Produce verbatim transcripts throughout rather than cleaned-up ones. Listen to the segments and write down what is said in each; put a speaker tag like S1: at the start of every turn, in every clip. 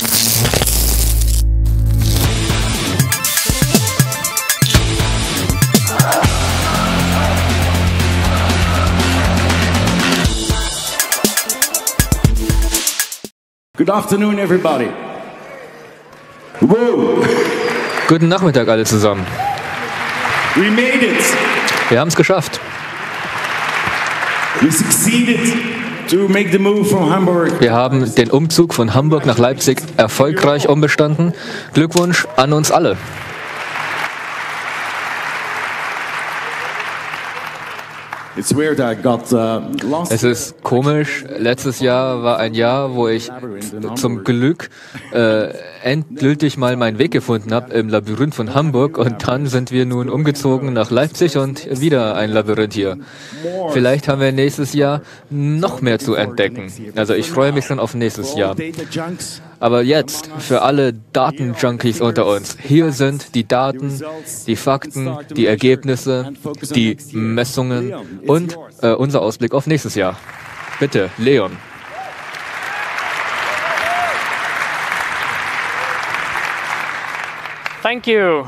S1: Good afternoon, everybody. Whoa.
S2: Guten Nachmittag alle zusammen.
S1: We made it.
S2: Wir haben es geschafft.
S1: We succeeded to make the move from Hamburg.
S2: Wir haben den Umzug von Hamburg nach Leipzig erfolgreich umbestanden. Glückwunsch an uns alle.
S1: It's weird, I got, uh, lost.
S2: Es ist komisch. Letztes Jahr war ein Jahr, wo ich zum Glück äh, endgültig mal meinen Weg gefunden habe im Labyrinth von Hamburg, und dann sind wir nun umgezogen nach Leipzig und wieder ein Labyrinth hier. Vielleicht haben wir nächstes Jahr noch mehr zu entdecken. Also ich freue mich schon auf nächstes Jahr. Aber jetzt, für alle Datenjunkies unter uns, hier sind die Daten, die Fakten, die Ergebnisse, die Messungen und äh, unser Ausblick auf nächstes Jahr. Bitte, Leon.
S3: Thank you.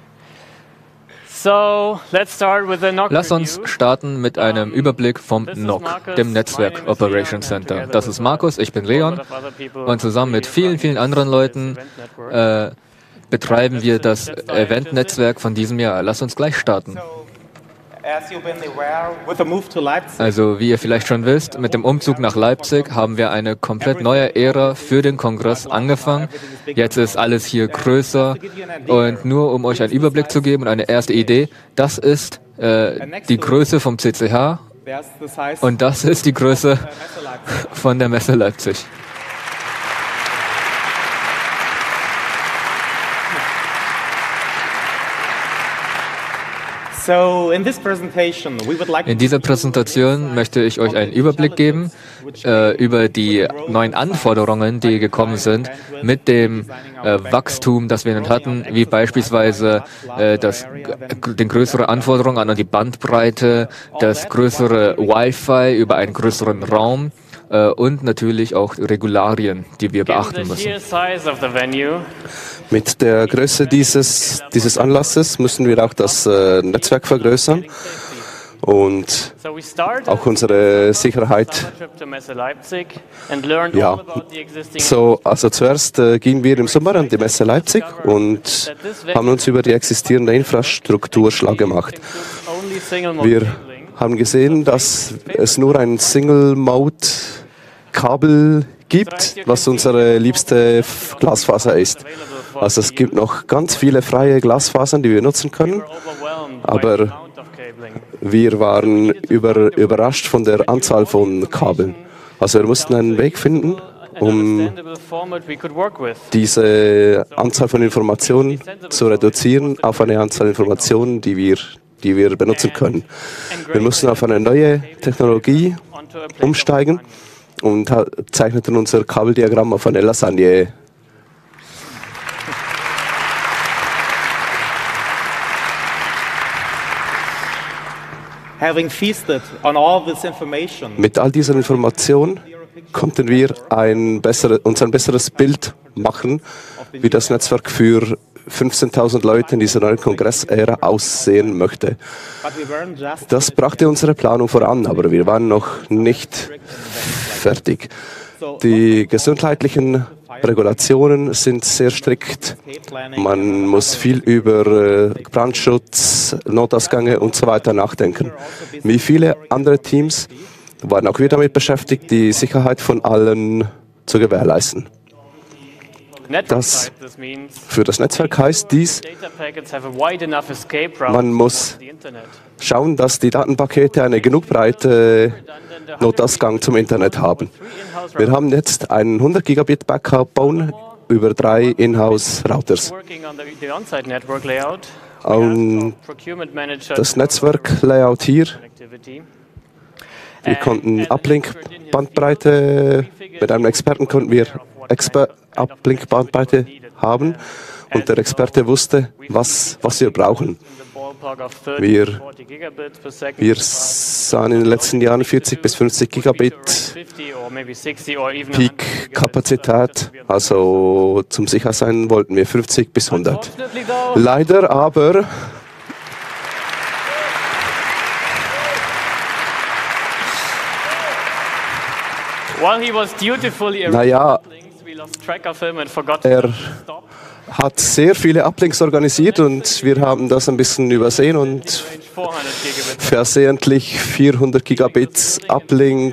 S3: So, let's start with the N O C
S2: Lass uns starten mit einem Überblick vom N O C, dem Netzwerk Operations Center. Das ist Markus, ich bin Leon, und zusammen mit vielen, vielen anderen Leuten äh, betreiben wir das Event-Netzwerk von diesem Jahr. Lass uns gleich starten. Also, wie ihr vielleicht schon wisst, mit dem Umzug nach Leipzig haben wir eine komplett neue Ära für den Kongress angefangen. Jetzt ist alles hier größer, und nur um euch einen Überblick zu geben und eine erste Idee, das ist äh, die Größe vom C C H und das ist die Größe von der Messe Leipzig. In dieser Präsentation möchte ich euch einen Überblick geben äh, über die neuen Anforderungen, die gekommen sind mit dem äh, Wachstum, das wir nun hatten, wie beispielsweise äh, das, den größere Anforderungen an die Bandbreite, das größere Wi-Fi über einen größeren Raum äh, und natürlich auch Regularien, die wir beachten müssen.
S4: Mit der Größe dieses, dieses Anlasses müssen wir auch das äh, Netzwerk vergrößern und auch unsere Sicherheit. Ja, so, also zuerst äh, gingen wir im Sommer an die Messe Leipzig und haben uns über die existierende Infrastruktur schlau gemacht. Wir haben gesehen, dass es nur ein Single-Mode-Kabel gibt, was unsere liebste Glasfaser ist. Also es gibt noch ganz viele freie Glasfasern, die wir nutzen können, aber wir waren über, überrascht von der Anzahl von Kabeln. Also wir mussten einen Weg finden, um diese Anzahl von Informationen zu reduzieren auf eine Anzahl Informationen, die wir, die wir benutzen können. Wir mussten auf eine neue Technologie umsteigen und zeichneten unser Kabeldiagramm auf eine Lasagne. Mit all dieser Information konnten wir ein bessere, uns ein besseres Bild machen, wie das Netzwerk für fünfzehntausend Leute in dieser neuen Kongressära aussehen möchte. Das brachte unsere Planung voran, aber wir waren noch nicht fertig. Die gesundheitlichen Regulationen sind sehr strikt. Man muss viel über Brandschutz, Notausgänge und so weiter nachdenken. Wie viele andere Teams waren auch wir damit beschäftigt, die Sicherheit von allen zu gewährleisten. Das für das Netzwerk heißt dies, man muss schauen, dass die Datenpakete eine genug breite Notausgang zum Internet haben. Wir haben jetzt einen hundert Gigabit Backup bauen über drei Inhouse-Routers. Und das Netzwerk-Layout hier, wir konnten Uplink-Bandbreite, mit einem Experten konnten wir Uplink-Bandbreite haben, und der Experte wusste, was, was wir brauchen. Wir, wir sahen in den letzten Jahren vierzig bis fünfzig Gigabit Peak-Kapazität. Also zum Sichersein wollten wir fünfzig bis hundert. Leider aber naja, er hat sehr viele Uplinks organisiert und wir haben das ein bisschen übersehen und versehentlich vierhundert Gigabit Uplink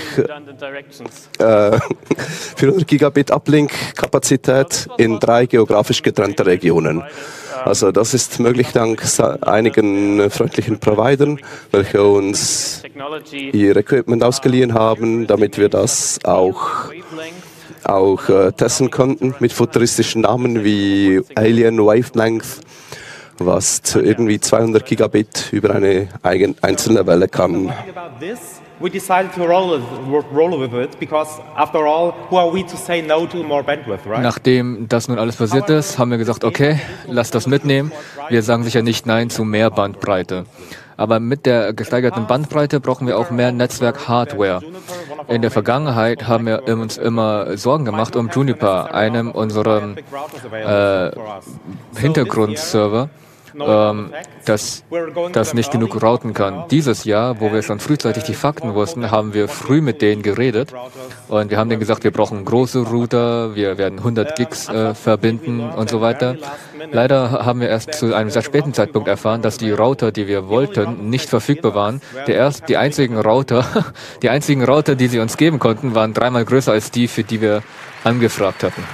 S4: äh, vierhundert Gigabit Uplink-Kapazität in drei geografisch getrennte Regionen. Also das ist möglich dank einigen freundlichen Providern, welche uns ihr Equipment ausgeliehen haben, damit wir das auch, auch äh, testen konnten mit futuristischen Namen wie Alien Wavelength, was zu irgendwie zweihundert Gigabit über eine eigen, einzelne Welle kann.
S5: We decided to roll, roll with it because, after all, who are we to say no to more bandwidth, right?
S2: Nachdem das nun alles passiert ist, haben wir gesagt, okay, lass das mitnehmen. Wir sagen sicher nicht Nein zu mehr Bandbreite. Aber mit der gesteigerten Bandbreite brauchen wir auch mehr Netzwerk-Hardware. In der Vergangenheit haben wir uns immer Sorgen gemacht um Juniper, einem unserer äh, Hintergrundserver, ähm, das, das nicht genug routen kann. Dieses Jahr, wo wir schon frühzeitig die Fakten wussten, haben wir früh mit denen geredet und wir haben denen gesagt, wir brauchen große Router, wir werden hundert Gigs äh, verbinden und so weiter. Leider haben wir erst zu einem sehr späten Zeitpunkt erfahren, dass die Router, die wir wollten, nicht verfügbar waren. Der erst, die einzigen Router, die einzigen Router, die sie uns geben konnten, waren dreimal größer als die, für die wir angefragt hatten.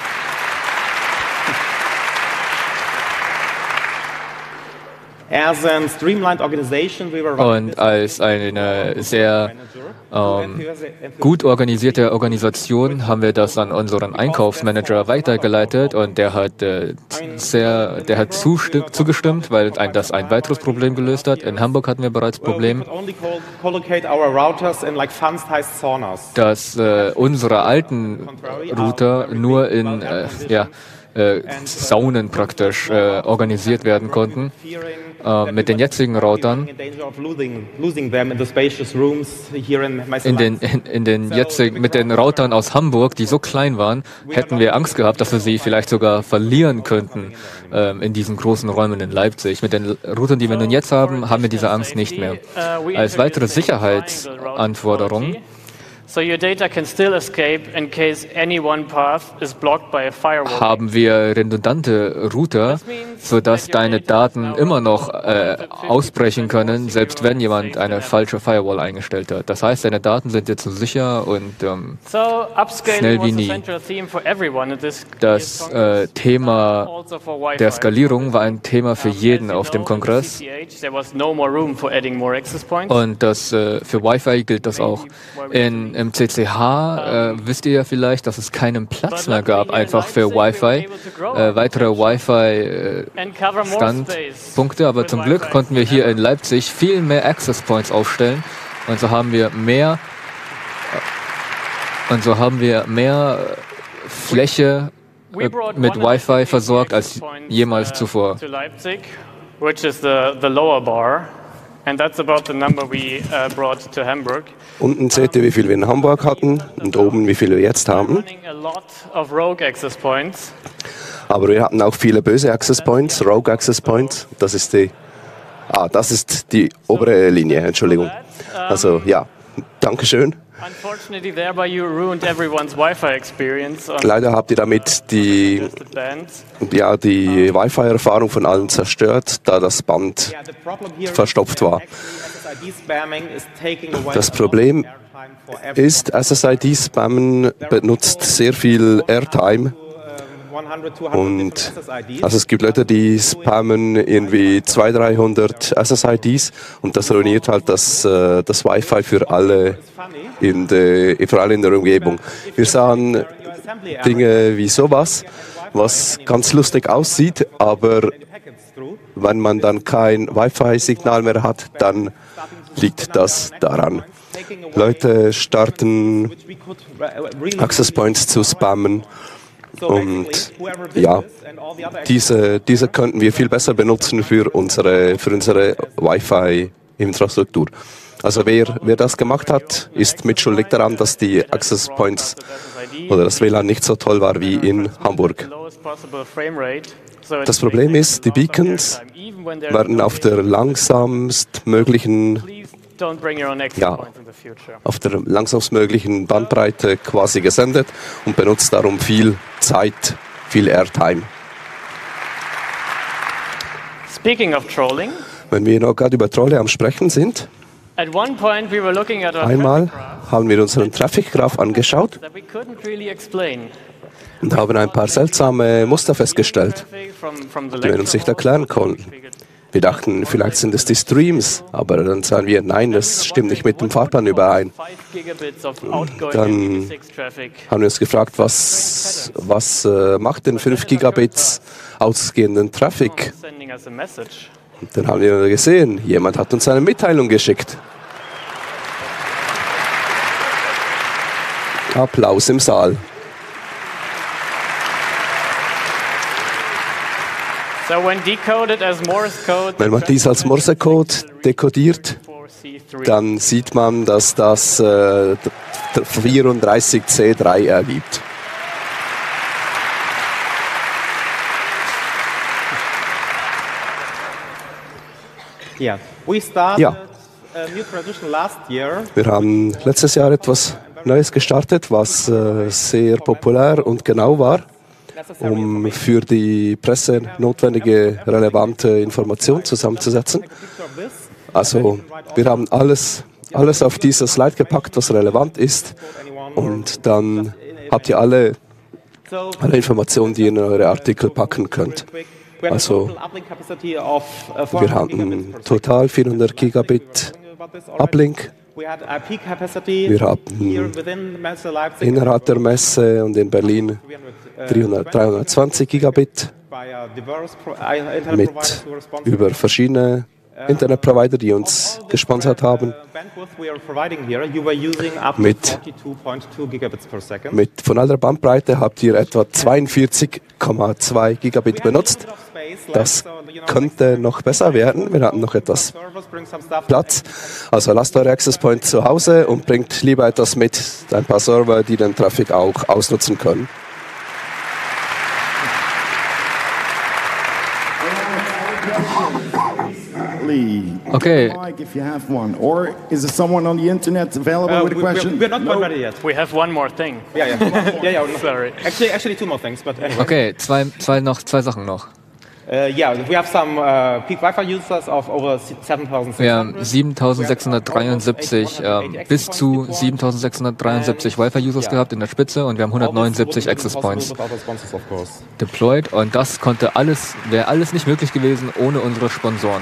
S2: Und als eine sehr ähm, gut organisierte Organisation haben wir das an unseren Einkaufsmanager weitergeleitet und der hat äh, sehr, der hat zugestimmt, weil ein, das ein weiteres Problem gelöst hat. In Hamburg hatten wir bereits Probleme, dass äh, unsere alten Router nur in äh, ja, Äh, Saunen praktisch äh, organisiert werden konnten. Äh, mit den jetzigen Routern, in den, in, in den jetzigen, mit den Routern aus Hamburg, die so klein waren, hätten wir Angst gehabt, dass wir sie vielleicht sogar verlieren könnten äh, in diesen großen Räumen in Leipzig. Mit den Routern, die wir nun jetzt haben, haben wir diese Angst nicht mehr. Als weitere Sicherheitsanforderung
S3: So your data can still escape in case any one path is blocked by a firewall.
S2: Haben wir redundante Router, sodass deine Daten immer noch äh, ausbrechen können, selbst wenn jemand eine falsche Firewall eingestellt hat. Das heißt, deine Daten sind jetzt so sicher und ähm, schnell wie nie. Das äh, Thema der Skalierung war ein Thema für jeden auf dem Kongress. Und das, äh, für Wi-Fi gilt das auch. In Im C C H äh, wisst ihr ja vielleicht, dass es keinen Platz mehr gab, einfach für Wi-Fi, äh, weitere Wi-Fi-Standpunkte. Aber zum Glück konnten wir hier in Leipzig viel mehr Access Points aufstellen und so haben wir mehr und so haben wir mehr Fläche äh, mit Wi-Fi versorgt als jemals zuvor.
S3: And that's about the number we uh, brought to Hamburg.
S4: Unten seht ihr, wie viel wir in Hamburg hatten und oben, wie viel wir jetzt haben. Aber wir hatten auch viele böse Access Points, Rogue Access Points. Das ist die, ah, das ist die obere Linie, Entschuldigung. Also ja, Dankeschön. Leider habt ihr damit die, ja, die Wi-Fi-Erfahrung von allen zerstört, da das Band verstopft war. Das Problem ist, S S I D-Spammen benutzt sehr viel Airtime. Und also es gibt Leute, die spammen irgendwie zweihundert, dreihundert S S I Ds und das ruiniert halt das, äh, das Wi-Fi für alle, in de, für alle in der Umgebung. Wir sahen Dinge wie sowas, was ganz lustig aussieht, aber wenn man dann kein Wi-Fi-Signal mehr hat, dann liegt das daran. Leute starten Access Points zu spammen. Und ja, diese, diese könnten wir viel besser benutzen für unsere, für unsere Wi-Fi-Infrastruktur. Also wer, wer das gemacht hat, ist mitschuldig daran, dass die Access Points oder das W L A N nicht so toll war wie in Hamburg. Das Problem ist, die Beacons werden auf der langsamst möglichen, ja, auf der langsamst möglichen Bandbreite quasi gesendet und benutzt darum viel Zeit, viel Airtime.
S3: Speaking of trolling,
S4: wenn wir noch gerade über Trolle am Sprechen sind,
S3: at one point we were looking at our
S4: einmal haben wir unseren Traffic Graph angeschaut
S3: that we couldn't really explain.
S4: und haben ein paar seltsame Muster festgestellt, die wir uns nicht erklären konnten. Wir dachten, vielleicht sind es die Streams, aber dann sahen wir, nein, das stimmt nicht mit dem Fahrplan überein. Dann haben wir uns gefragt, was, was äh, macht denn fünf Gigabits ausgehenden Traffic? Und dann haben wir gesehen, jemand hat uns eine Mitteilung geschickt. Applaus im Saal. Wenn man dies als Morsecode dekodiert, dann sieht man, dass das äh, vierunddreißig C drei ergibt.
S5: Yeah. We started
S4: Ja.
S5: a new tradition last year.
S4: Wir haben letztes Jahr etwas Neues gestartet, was äh, sehr populär und genau war, um für die Presse notwendige, relevante Informationen zusammenzusetzen. Also wir haben alles, alles auf diese Slide gepackt, was relevant ist, und dann habt ihr alle, alle Informationen, die ihr in eure Artikel packen könnt. Also wir hatten total vierhundert Gigabit Uplink. Wir haben innerhalb der Messe und in Berlin dreihundert, dreihundertzwanzig Gigabit mit über verschiedene Internetprovider, die uns gesponsert haben. Mit, mit von aller Bandbreite habt ihr etwa zweiundvierzig Komma zwei Gigabit benutzt. Das könnte noch besser werden. Wir hatten noch etwas Platz. Also lasst eure Access Point zu Hause und bringt lieber etwas mit, ein paar Server, die den Traffic auch ausnutzen können.
S2: Okay.
S6: If you have one, or is there someone on the internet available
S5: Uh,
S6: with a
S5: we, we're,
S6: question?
S5: we're not
S6: No?
S5: quite ready yet.
S3: We have one more thing.
S5: Yeah, yeah, yeah, yeah.
S3: Sorry.
S5: Actually, actually, two more things, but anyway.
S2: Okay, zwei, zwei, noch, zwei Sachen noch.
S5: Uh, yeah, we have some uh, peak Wi-Fi users of over seven thousand six
S2: Wir haben
S5: hundred.
S2: siebentausendsechshundertdreiundsiebzig, ähm, bis zu siebentausendsechshundertdreiundsiebzig Wi-Fi-Users gehabt in der Spitze, und wir haben hundertneunundsiebzig Access Points deployed, und das konnte alles, wäre alles nicht möglich gewesen ohne unsere Sponsoren.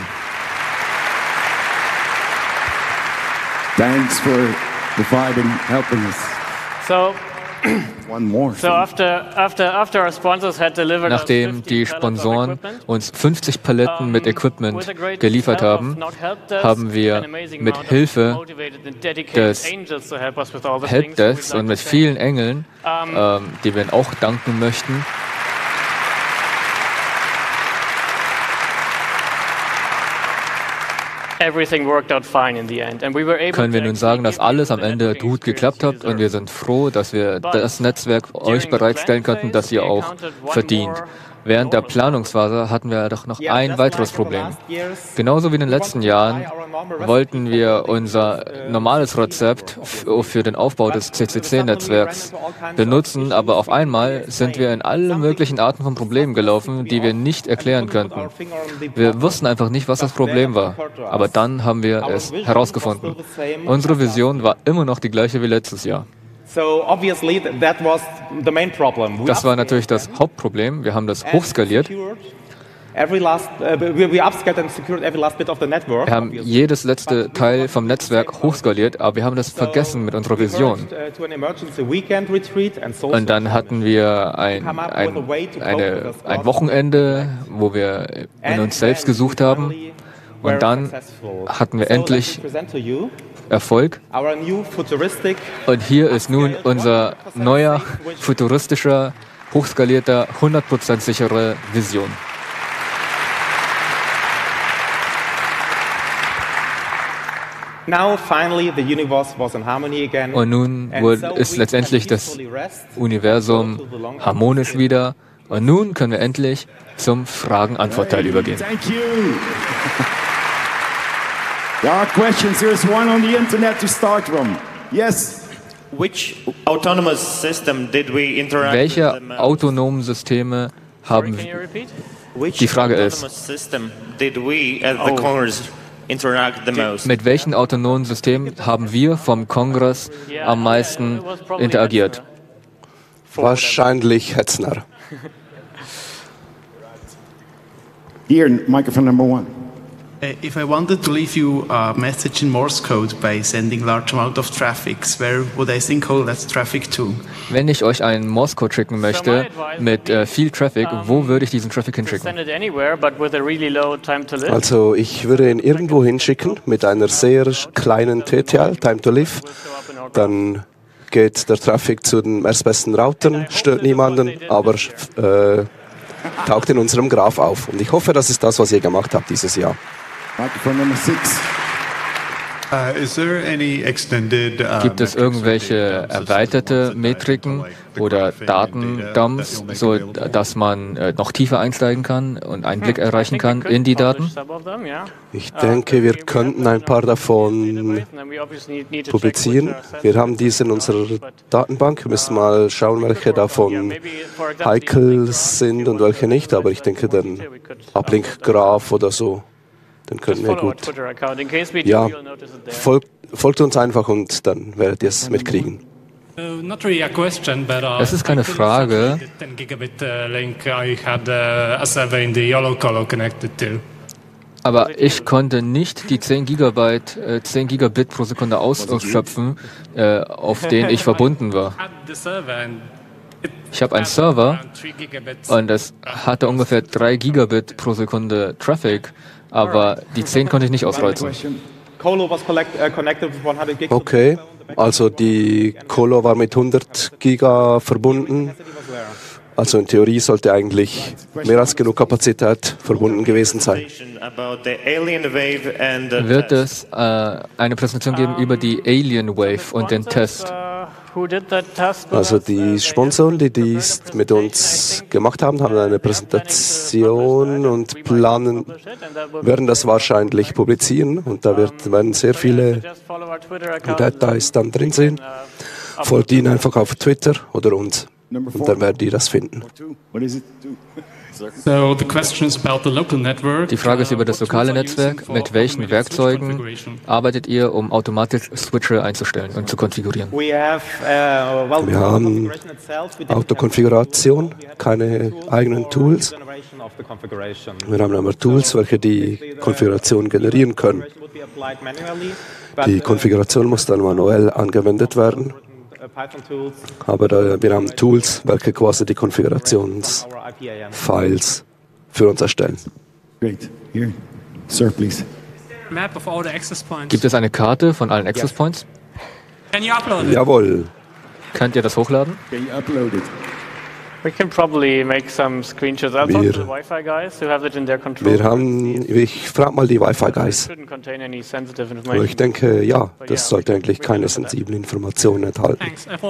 S6: Thanks for providing, helping us.
S3: So,
S6: One more.
S3: so after after after our sponsors had delivered us
S2: Nachdem
S3: fifty
S2: die
S3: pallets of
S2: Sponsoren
S3: equipment,
S2: uns fünfzig Paletten mit
S3: um,
S2: Equipment
S3: with the great
S2: geliefert
S3: help
S2: haben,
S3: of Knock Helpdesk,
S2: haben wir
S3: an amazing
S2: mit
S3: amount of
S2: Hilfe
S3: motivated and dedicated
S2: des
S3: angels to help us with all the things,
S2: Helpdesks
S3: we'd like
S2: und mit
S3: to thank
S2: vielen Engeln,
S3: Um,
S2: ähm, die wir auch danken möchten,
S3: everything worked out fine in the end, and we were able
S2: können wir
S3: to
S2: nun sagen, dass
S3: actually give
S2: alles
S3: you
S2: am
S3: the
S2: Ende
S3: networking
S2: gut geklappt
S3: experience
S2: hat, und wir sind froh, dass wir das Netzwerk euch bereitstellen konnten, das ihr auch verdient. Während der Planungsphase hatten wir doch noch ein weiteres Problem. Genauso wie in den letzten Jahren wollten wir unser normales Rezept für den Aufbau des C C C-Netzwerks benutzen, aber auf einmal sind wir in alle möglichen Arten von Problemen gelaufen, die wir nicht erklären könnten. Wir wussten einfach nicht, was das Problem war, aber dann haben wir es herausgefunden. Unsere Vision war immer noch die gleiche wie letztes Jahr.
S5: So obviously that was the main problem. We
S2: Das war natürlich das Hauptproblem. Wir haben das hochskaliert.
S5: Every last, uh, we, we upscaled and secured every last bit of the network.
S2: Wir haben jedes letzte Teil vom Netzwerk hochskaliert, aber wir haben das vergessen mit unserer Vision. Und dann hatten wir ein, ein, eine, ein Wochenende, wo wir in uns selbst gesucht haben. Und dann hatten wir endlich Erfolg. Und hier ist nun unser neuer, futuristischer, hochskalierter, hundert Prozent sichere Vision.
S5: Now finally the universe was in harmony again.
S2: Und nun
S5: And
S2: wurde,
S5: so
S2: ist
S5: we
S2: letztendlich
S5: can
S2: das
S5: peacefully rest,
S2: Universum
S5: go to the long-
S2: harmonisch wieder. Und nun können wir endlich zum Fragen-Antwort-Teil übergehen.
S6: Thank you. There are questions. There's one on the internet to start from. Yes.
S7: Which autonomous system did we interact
S2: Welche
S7: with the most?
S2: autonomen Systeme haben
S3: Can you repeat?
S7: Which
S2: Die Frage ist-
S7: autonomous system did we at the
S3: Oh.
S7: Congress interact the most?
S2: mit welchen autonomen Systemen haben wir vom Kongress am meisten interagiert?
S4: Wahrscheinlich Hetzner.
S6: Here, microphone number one.
S8: Uh, If I wanted to leave you a message in Morse code by sending large amount of traffics, where would I synchronize that traffic to?
S2: Wenn ich euch einen Morse-Code schicken möchte mit äh, viel Traffic, wo würde ich diesen Traffic hinschicken?
S3: Send it anywhere, but with a really low time to live.
S4: Also ich würde ihn irgendwo hinschicken mit einer sehr kleinen T T L, Time to Live. Dann geht der Traffic zu den erstbesten Routern, stört niemanden, aber äh, taucht in unserem Graph auf. Und ich hoffe, das ist das, was ihr gemacht habt dieses Jahr.
S6: Microphone number six.
S9: Uh, is there any extended, uh,
S2: Gibt es irgendwelche erweiterte Metriken oder Datendumps, so dass man äh, noch tiefer einsteigen kann und einen Blick erreichen kann in die Daten?
S4: Ich denke, wir könnten ein paar davon publizieren. Wir haben diese in unserer Datenbank. Wir müssen mal schauen, welche davon heikel sind und welche nicht. Aber ich denke, den Uplink-Graph oder so, den können wir gut. Ja, folgt, folgt uns einfach und dann werdet ihr es mitkriegen.
S2: Es ist keine Frage. Aber ich konnte nicht die zehn Gigabyte, äh, zehn Gigabit pro Sekunde ausschöpfen, äh, auf den ich verbunden war. Ich habe einen Server und es hatte ungefähr drei Gigabit pro Sekunde Traffic, aber die zehn konnte ich nicht ausreizen.
S5: Colo was collect, uh, connected with hundred gigs.
S4: Okay, also die Colo war mit hundert Giga verbunden. Also in Theorie sollte eigentlich mehr als genug Kapazität verbunden gewesen sein.
S7: About the alien wave and the
S2: Wird
S7: test.
S2: es äh, eine Präsentation geben über die Alien Wave und den Test?
S4: Also die Sponsoren, die dies mit uns gemacht haben, haben eine Präsentation und planen, werden das wahrscheinlich publizieren. Und da wird, werden sehr viele Details dann drin sein. Folgt ihnen einfach auf Twitter oder uns. Und dann werdet ihr das finden.
S2: Die Frage ist über das lokale Netzwerk. Mit welchen Werkzeugen arbeitet ihr, um automatisch Switcher einzustellen und zu konfigurieren?
S5: Wir
S4: haben Autokonfiguration, keine eigenen Tools. Wir haben aber Tools, welche die Konfiguration generieren können. Die Konfiguration muss dann manuell angewendet werden. Aber äh, wir haben Tools, welche quasi die Konfigurationsfiles für uns erstellen.
S6: Great. Here. Sir, please.
S2: Gibt es eine Karte von allen Access Points?
S4: Jawohl.
S2: Könnt ihr das hochladen?
S6: Can you upload it?
S3: We can probably make some screenshots. I'll talk
S4: Wir-
S3: to the Wi-Fi guys who have it in their control.
S4: Wir haben, ich frage mal die Wi-Fi-Guys.
S3: Shouldn't contain any sensitive
S4: Aber
S3: information.
S4: ich denke, ja, das sollte eigentlich keine sensiblen Informationen enthalten.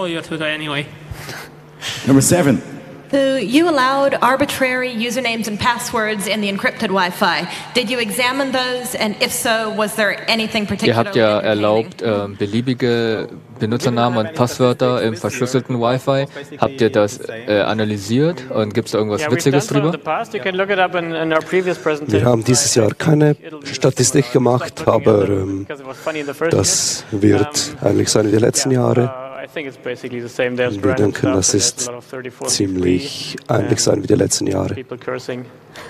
S6: Number seven.
S10: So you allowed arbitrary usernames and passwords in the encrypted Wi-Fi. Did you examine those, and if so, was there anything
S2: Ihr
S10: particularly
S2: habt ja
S10: entertaining?
S2: erlaubt, äh, beliebige Benutzernamen und Passwörter im verschlüsselten Wi-Fi. Habt ihr das äh, analysiert und gibt es da irgendwas
S3: Yeah, we've done
S2: Witziges
S3: so in
S2: drüber?
S3: the past. You can look it up in, in our previous presentation.
S4: Wir haben dieses Jahr keine Statistik gemacht, aber ähm, das wird ähnlich sein wie die letzten Jahre.
S3: I think it's basically the same. There's
S4: Wir
S3: random
S4: denken,
S3: stuff,
S4: das
S3: but there's
S4: ist
S3: a lot of thirty, forty,
S4: ziemlich ähnlich sein wie die letzten Jahre.
S3: people cursing.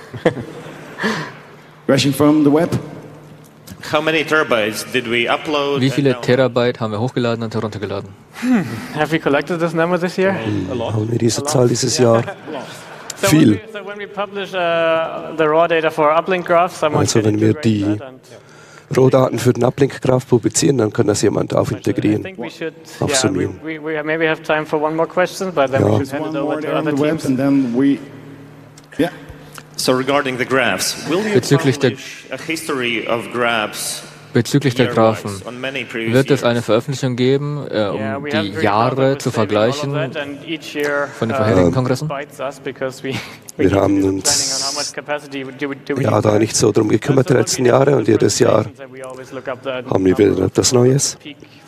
S6: Question from the web.
S7: How many terabytes did we upload?
S2: Wie
S7: and
S2: viele
S7: download?
S2: Terabyte haben wir hochgeladen und heruntergeladen?
S3: Have we collected this number this year?
S4: Haben wir diese Zahl dieses Jahr?
S3: So
S4: Viel.
S3: When we, so when we publish uh, the raw data for uplink graph, someone
S4: Also
S3: can
S4: wenn wir
S3: integrate
S4: die
S3: that and
S4: Rohdaten für den Uplink-Graph publizieren, dann kann das jemand auch
S3: I
S4: integrieren,
S3: think we should. Yeah, we,
S4: aufsummieren.
S3: we, we maybe have time for one more question, but then
S4: Ja.
S3: we should hand it
S6: One
S3: over
S6: more
S3: to
S6: there on
S3: other
S6: the web,
S3: teams.
S6: and then we. Yeah.
S7: So regarding the graphs, will you
S2: Bezüglich der-
S7: publish a history of graphs
S2: Bezüglich der Graphen wird es eine Veröffentlichung geben, äh, um die Jahre zu vergleichen von den vorherigen Kongressen?
S4: Wir haben uns ja da nicht so drum gekümmert die letzten Jahre und jedes Jahr haben wir wieder etwas Neues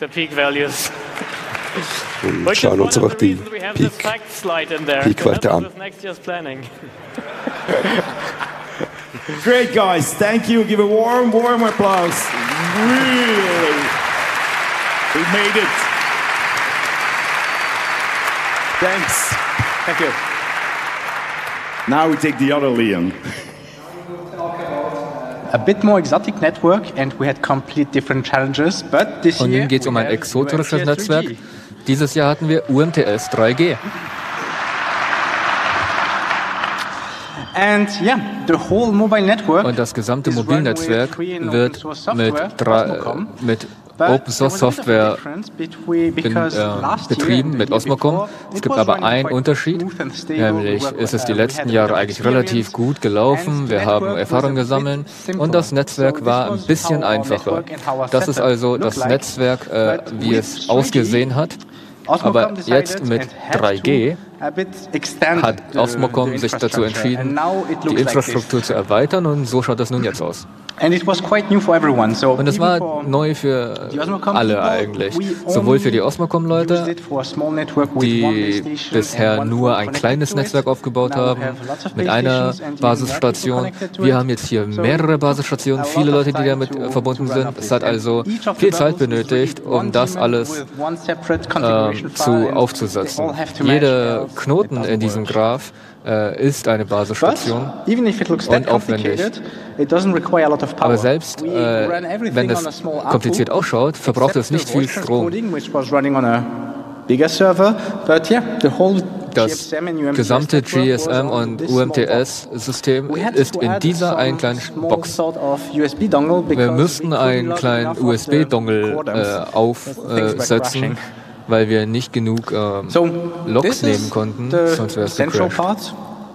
S4: und schauen uns einfach die Peak-Werte an.
S6: Great, guys. Thank you. Give a warm, warm applause. Really. We made it. Thanks.
S5: Thank you.
S6: Now we take the other Liam.
S11: A bit more exotic network and we had complete different challenges, but this
S2: Und
S11: year
S2: nun geht es um ein exotisches Netzwerk. Dieses Jahr hatten wir U M T S drei G.
S11: And yeah, the whole mobile network
S2: Und das gesamte Mobilnetzwerk wird mit, drei, mit Open Source Software in, äh, betrieben, mit Osmocom. Es gibt aber einen Unterschied, nämlich ist es die letzten Jahre eigentlich relativ gut gelaufen. Wir haben Erfahrung gesammelt und das Netzwerk war ein bisschen einfacher. Das ist also das Netzwerk, äh, wie es ausgesehen hat. Aber jetzt mit drei G hat Osmocom sich dazu entschieden, die Infrastruktur zu erweitern und so schaut das nun jetzt aus. Und es war neu für alle eigentlich, sowohl für die Osmocom-Leute, die bisher nur ein kleines Netzwerk aufgebaut haben, mit einer Basisstation. Wir haben jetzt hier mehrere Basisstationen, viele Leute, die damit verbunden sind. Es hat also viel Zeit benötigt, um das alles äh, zu aufzusetzen. Jeder Knoten in diesem Graph äh, ist eine Basisstation und aufwendig. Aber selbst äh, wenn es kompliziert ausschaut, verbraucht es nicht viel Strom. Das gesamte G S M und U M T S-System ist in dieser einen kleinen Box. Wir müssten einen kleinen U S B-Dongle äh, aufsetzen, weil wir nicht genug ähm, Logs nehmen konnten, sonst wäre es gecrashed.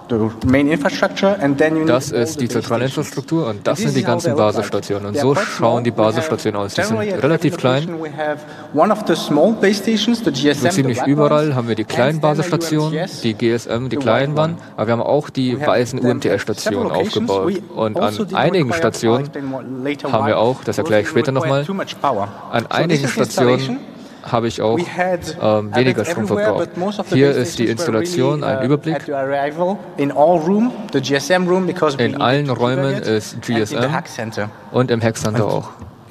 S2: Das ist die zentrale Infrastruktur und das sind die ganzen Basisstationen. Und so schauen die Basisstationen aus. Die sind relativ klein. So ziemlich überall haben wir die kleinen Basisstationen, die G S M, die kleinen waren, aber wir haben auch die weißen U M T S-Stationen aufgebaut. Und an einigen Stationen haben wir auch, das erkläre ich später nochmal, an einigen Stationen habe ich auch ähm, weniger Strom verbraucht. Hier ist die Installation, ein Überblick. In allen Räumen ist G S M und im Hackcenter auch.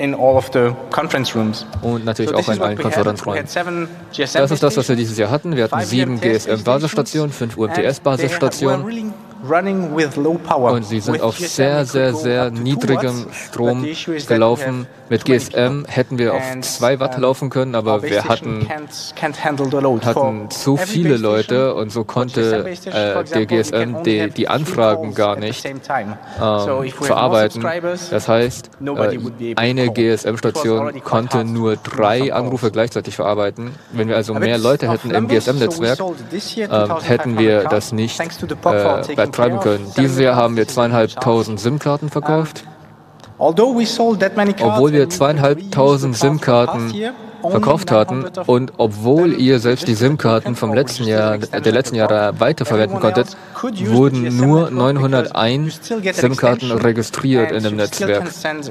S2: Und natürlich auch in allen Konferenzräumen. Das ist das, was wir dieses Jahr hatten. Wir hatten sieben G S M-Basisstationen, fünf U M T S-Basisstationen. Und sie sind auf sehr, sehr, sehr niedrigem Strom gelaufen. Mit G S M hätten wir auf zwei Watt laufen können, aber wir hatten, hatten zu viele Leute und so konnte äh, der G S M die, die Anfragen gar nicht ähm, verarbeiten. Das heißt, äh, eine G S M-Station konnte nur drei Anrufe gleichzeitig verarbeiten. Wenn wir also mehr Leute hätten im G S M-Netzwerk, äh, hätten wir das nicht äh, betreiben können. Dieses Jahr haben wir zweieinhalbtausend SIM-Karten verkauft. Obwohl wir zweieinhalbtausend SIM-Karten verkauft hatten und obwohl ihr selbst die SIM-Karten vom letzten Jahr, der letzten Jahre weiterverwenden konntet, wurden nur neunhunderteins SIM-Karten registriert in dem Netzwerk.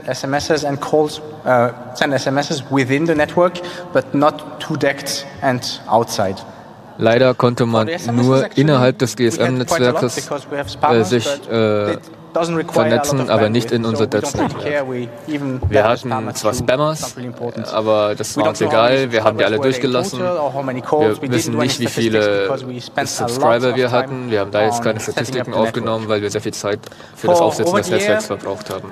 S2: Leider konnte man nur innerhalb des G S M-Netzwerkes äh, sich äh, vernetzen, aber nicht in unser Netzwerk. Wir hatten zwar Spammers, aber das war uns egal, wir haben die alle durchgelassen. Wir wissen nicht, wie viele Subscriber wir hatten. Wir haben da jetzt keine Statistiken aufgenommen, weil wir sehr viel Zeit für das Aufsetzen des Netzwerks verbraucht haben.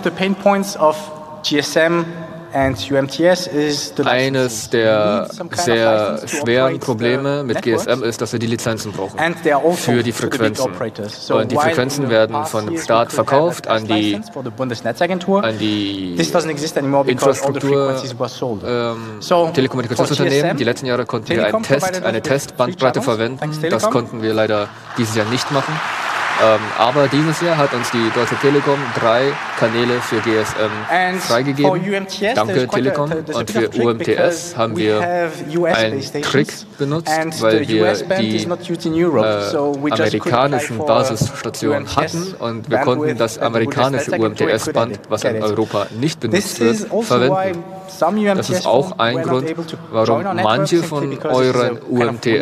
S2: Eines der sehr schweren Probleme mit G S M ist, dass wir die Lizenzen brauchen für die Frequenzen. Und die Frequenzen werden von dem Staat verkauft an die, an die Infrastruktur, ähm, Telekommunikationsunternehmen. Die letzten Jahre konnten wir einen Test, eine Testbandbreite verwenden. Das konnten wir leider dieses Jahr nicht machen. Ähm, aber dieses Jahr hat uns die Deutsche Telekom drei Kanäle für G S M freigegeben. Danke Telekom. Und für U M T S haben wir einen Trick benutzt, weil wir die äh, amerikanischen Basisstationen hatten und wir konnten das amerikanische U M T S-Band, was in Europa nicht benutzt wird, verwenden. Das ist auch ein Grund, warum manche von euren U M T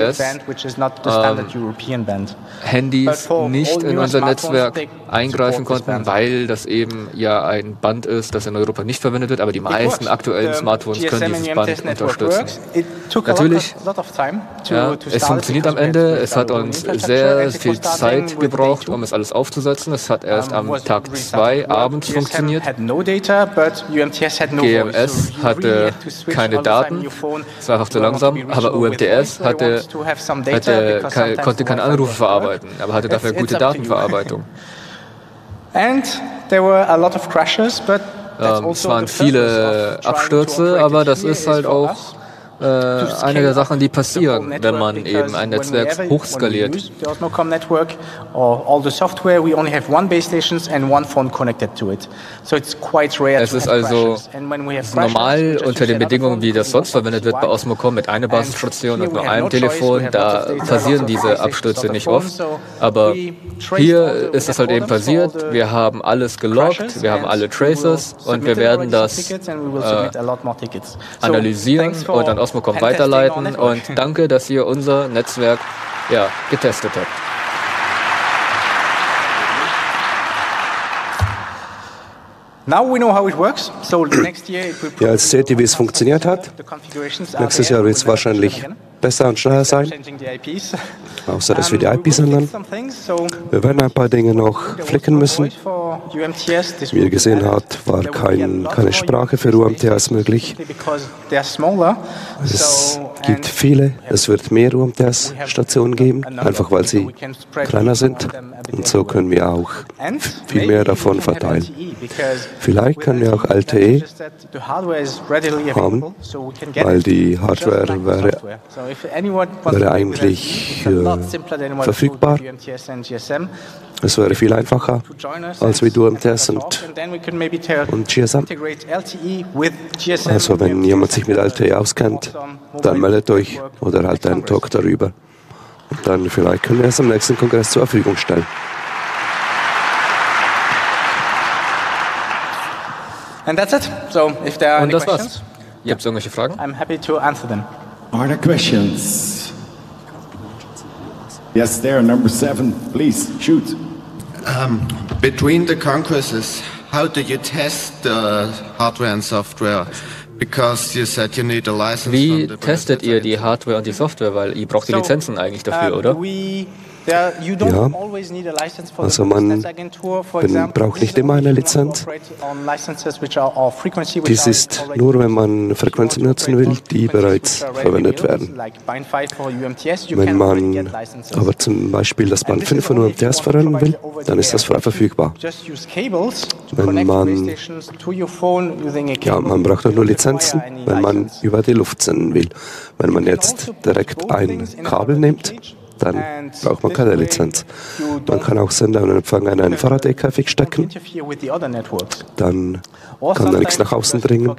S2: S-Handys ähm, nicht in unser Netzwerk eingreifen konnten, weil das eben ja ein Band ist, das in Europa nicht verwendet wird, aber die meisten aktuellen Smartphones können dieses Band unterstützen. Natürlich, ja, es funktioniert am Ende, es hat uns sehr viel Zeit gebraucht, um es alles aufzusetzen. Es hat erst am Tag zwei abends funktioniert. G M S hatte keine Daten, es war einfach zu langsam, aber U M T S hatte, hatte, keine, konnte keine Anrufe verarbeiten, aber hatte dafür gute Datenverarbeitung. Ähm, es waren viele Abstürze, aber das ist halt auch äh, eine der Sachen, die passieren, wenn man eben ein Netzwerk hochskaliert. Es ist also normal unter den Bedingungen, wie das sonst verwendet wird bei Osmocom mit einer Basisstation und nur einem Telefon, da passieren diese Abstürze nicht oft. Aber hier ist es halt eben passiert, wir haben alles geloggt, wir haben alle Traces und wir werden das äh, analysieren und an Osmocom weiterleiten und danke, dass ihr unser Netzwerk ja, getestet habt.
S4: Ja, jetzt seht ihr, wie es funktioniert hat. Nächstes Jahr wird es wahrscheinlich besser und schneller sein, außer dass wir die I Ps ändern. Wir werden ein paar Dinge noch flicken müssen. Wie ihr gesehen habt, war kein, keine Sprache für U M T S möglich. Es gibt viele, es wird mehr U M T S-Stationen geben, einfach weil sie kleiner sind. Und so können wir auch viel mehr davon verteilen. Vielleicht können wir auch L T E haben, weil die Hardware wäre, wäre eigentlich äh, verfügbar. Es wäre viel einfacher als mit U M T S und, und G S M. Also wenn jemand sich mit L T E auskennt, dann meldet euch oder halt einen Talk darüber. Und dann vielleicht können wir es am nächsten Kongress zur Verfügung stellen.
S11: And that's it. So if there are
S2: Und
S11: any
S2: das war's.
S11: questions,
S2: Gibt es irgendwelche Fragen?
S11: I'm happy to answer them.
S6: Are there questions? Yes, there, number seven. Please, shoot.
S12: Um, between the congresses, how do you test the hardware and software? Because you said you need a license.
S2: Wie testet ihr die Hardware und die Software? Weil ihr braucht die Lizenzen eigentlich dafür, oder?
S4: Ja, also man braucht nicht immer eine Lizenz. Dies ist nur, wenn man Frequenzen nutzen will, die bereits verwendet werden. Wenn man aber zum Beispiel das Band fünf von U M T S verwenden will, dann ist das frei verfügbar. Wenn man, ja, man braucht auch nur Lizenzen, wenn man über die Luft senden will. Wenn man jetzt direkt ein Kabel nimmt, dann braucht man keine Lizenz. Man kann auch Sender und Empfänger in einen Faraday-Käfig stecken. Dann kann da nichts nach außen dringen.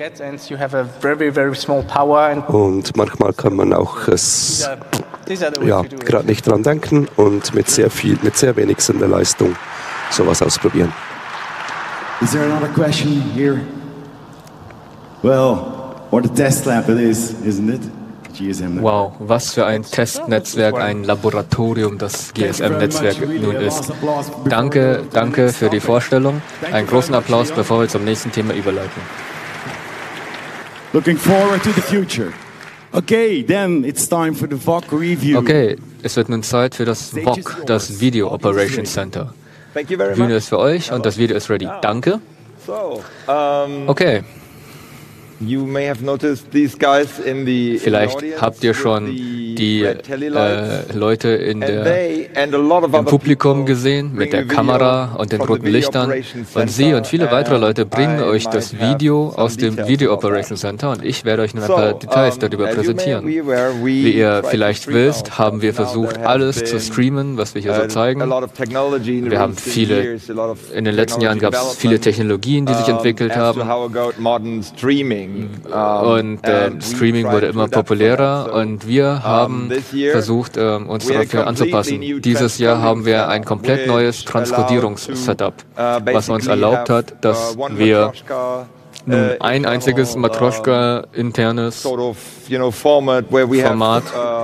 S4: Und manchmal kann man auch es ja, gerade nicht dran denken und mit sehr viel, mit sehr wenig Senderleistung sowas ausprobieren.
S6: Is there another question here? Well, what a test lab it is, isn't it?
S2: Wow, was für ein Testnetzwerk, ein Laboratorium das G S M-Netzwerk nun ist. Danke, danke für die Vorstellung. Einen großen Applaus, bevor wir zum nächsten Thema überleiten.
S6: Looking forward to the future. Okay, then it's time for the V O C review.
S2: Okay, es wird nun Zeit für das V O C, das Video Operations Center. Die Bühne ist für euch und das Video ist ready. Danke. Okay.
S13: You may have noticed these guys in the,
S2: Vielleicht
S13: in the
S2: habt ihr schon die äh, Leute in der, im Publikum gesehen mit der Kamera und den roten Lichtern. Und Sie und viele weitere Leute bringen euch das Video aus dem Video Operations Center und ich werde euch noch ein paar Details darüber präsentieren. Wie ihr vielleicht wisst, haben wir versucht, alles zu streamen, was wir hier so zeigen. Wir haben viele, in den letzten Jahren gab es viele Technologien, die sich entwickelt haben. Und äh, Streaming wurde immer populärer und wir haben versucht, äh, uns dafür anzupassen. Dieses Jahr haben wir ein komplett neues Transkodierungs-Setup, was uns erlaubt hat, dass wir nun ein einziges Matroschka-internes Format,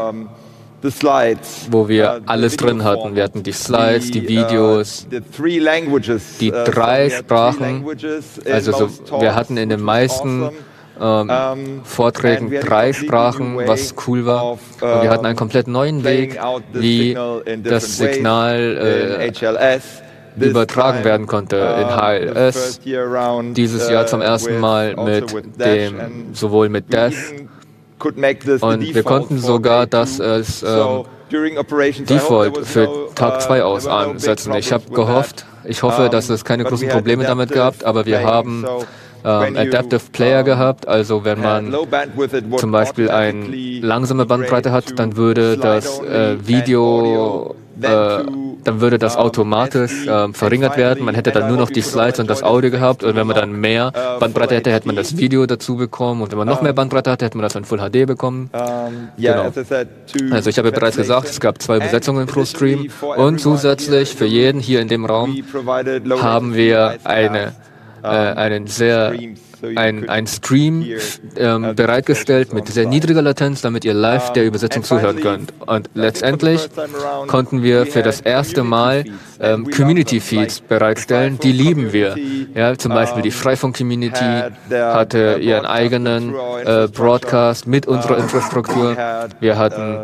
S2: wo wir alles drin hatten. Wir hatten die Slides, die Videos, die drei Sprachen. Also so, wir hatten in den meisten ähm, Vorträgen drei Sprachen, was cool war. Und wir hatten einen komplett neuen Weg, wie das Signal äh, übertragen werden konnte in H L S. Dieses Jahr zum ersten Mal mit dem, sowohl mit D E S. Und wir konnten sogar das als ähm, Default für Tag zwei aus ansetzen. Ich habe gehofft, ich hoffe, dass es keine großen Probleme damit gab, aber wir haben ähm, Adaptive Player gehabt, also wenn man zum Beispiel eine langsame Bandbreite hat, dann würde das äh, Video äh, dann würde das automatisch äh, verringert werden. Man hätte dann nur noch die Slides und das Audio gehabt. Und wenn man dann mehr Bandbreite hätte, hätte man das Video dazu bekommen. Und wenn man noch mehr Bandbreite hatte, hätte man das dann Full H D bekommen. Genau. Also ich habe ja bereits gesagt, es gab zwei Besetzungen pro Stream. Und zusätzlich für jeden hier in dem Raum haben wir eine, äh, einen sehr Ein, ein Stream ähm, bereitgestellt mit sehr niedriger Latenz, damit ihr live der Übersetzung zuhören könnt. Und letztendlich konnten wir für das erste Mal ähm, Community-Feeds bereitstellen. Die lieben wir. Ja, zum Beispiel die Freifunk-Community hatte ihren eigenen äh, Broadcast mit unserer Infrastruktur. Wir hatten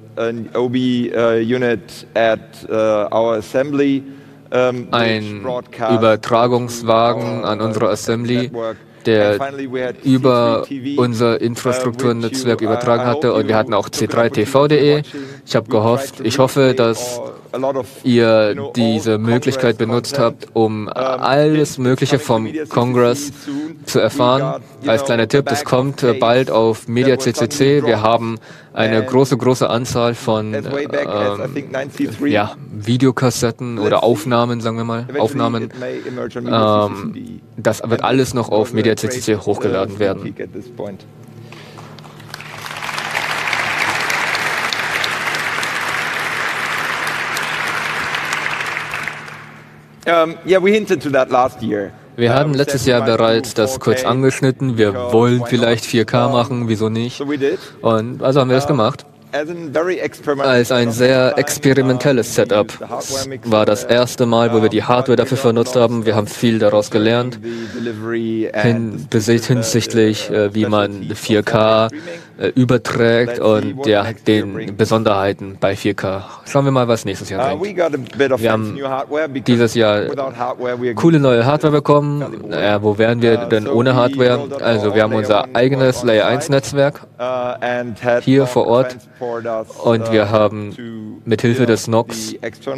S2: einen Übertragungswagen an unserer Assembly, der über unser Infrastrukturnetzwerk übertragen hatte, und wir hatten auch C drei T V punkt de. Ich habe gehofft, ich hoffe, dass ihr diese Möglichkeit benutzt habt, um alles Mögliche vom Kongress zu erfahren. Als kleiner Tipp, das kommt bald auf Media C C C. Wir haben eine große, große Anzahl von ähm, ja, Videokassetten oder Aufnahmen, sagen wir mal, Aufnahmen. Ähm, das wird alles noch auf Media C C C hochgeladen werden.
S13: Um, yeah, we hinted to that last year.
S2: Wir haben letztes Jahr bereits das kurz angeschnitten. Wir wollen vielleicht vier K machen, wieso nicht? Und also haben wir das gemacht. Als ein sehr experimentelles Setup. Es war das erste Mal, wo wir die Hardware dafür benutzt haben. Wir haben viel daraus gelernt, hin, hinsichtlich, äh, wie man vier K äh, überträgt und ja, den Besonderheiten bei vier K. Schauen wir mal, was nächstes Jahr bringt. Wir haben dieses Jahr coole neue Hardware bekommen. Ja, wo wären wir denn ohne Hardware? Also wir haben unser eigenes Layer eins Netzwerk hier vor Ort. Und wir haben mit Hilfe des N O X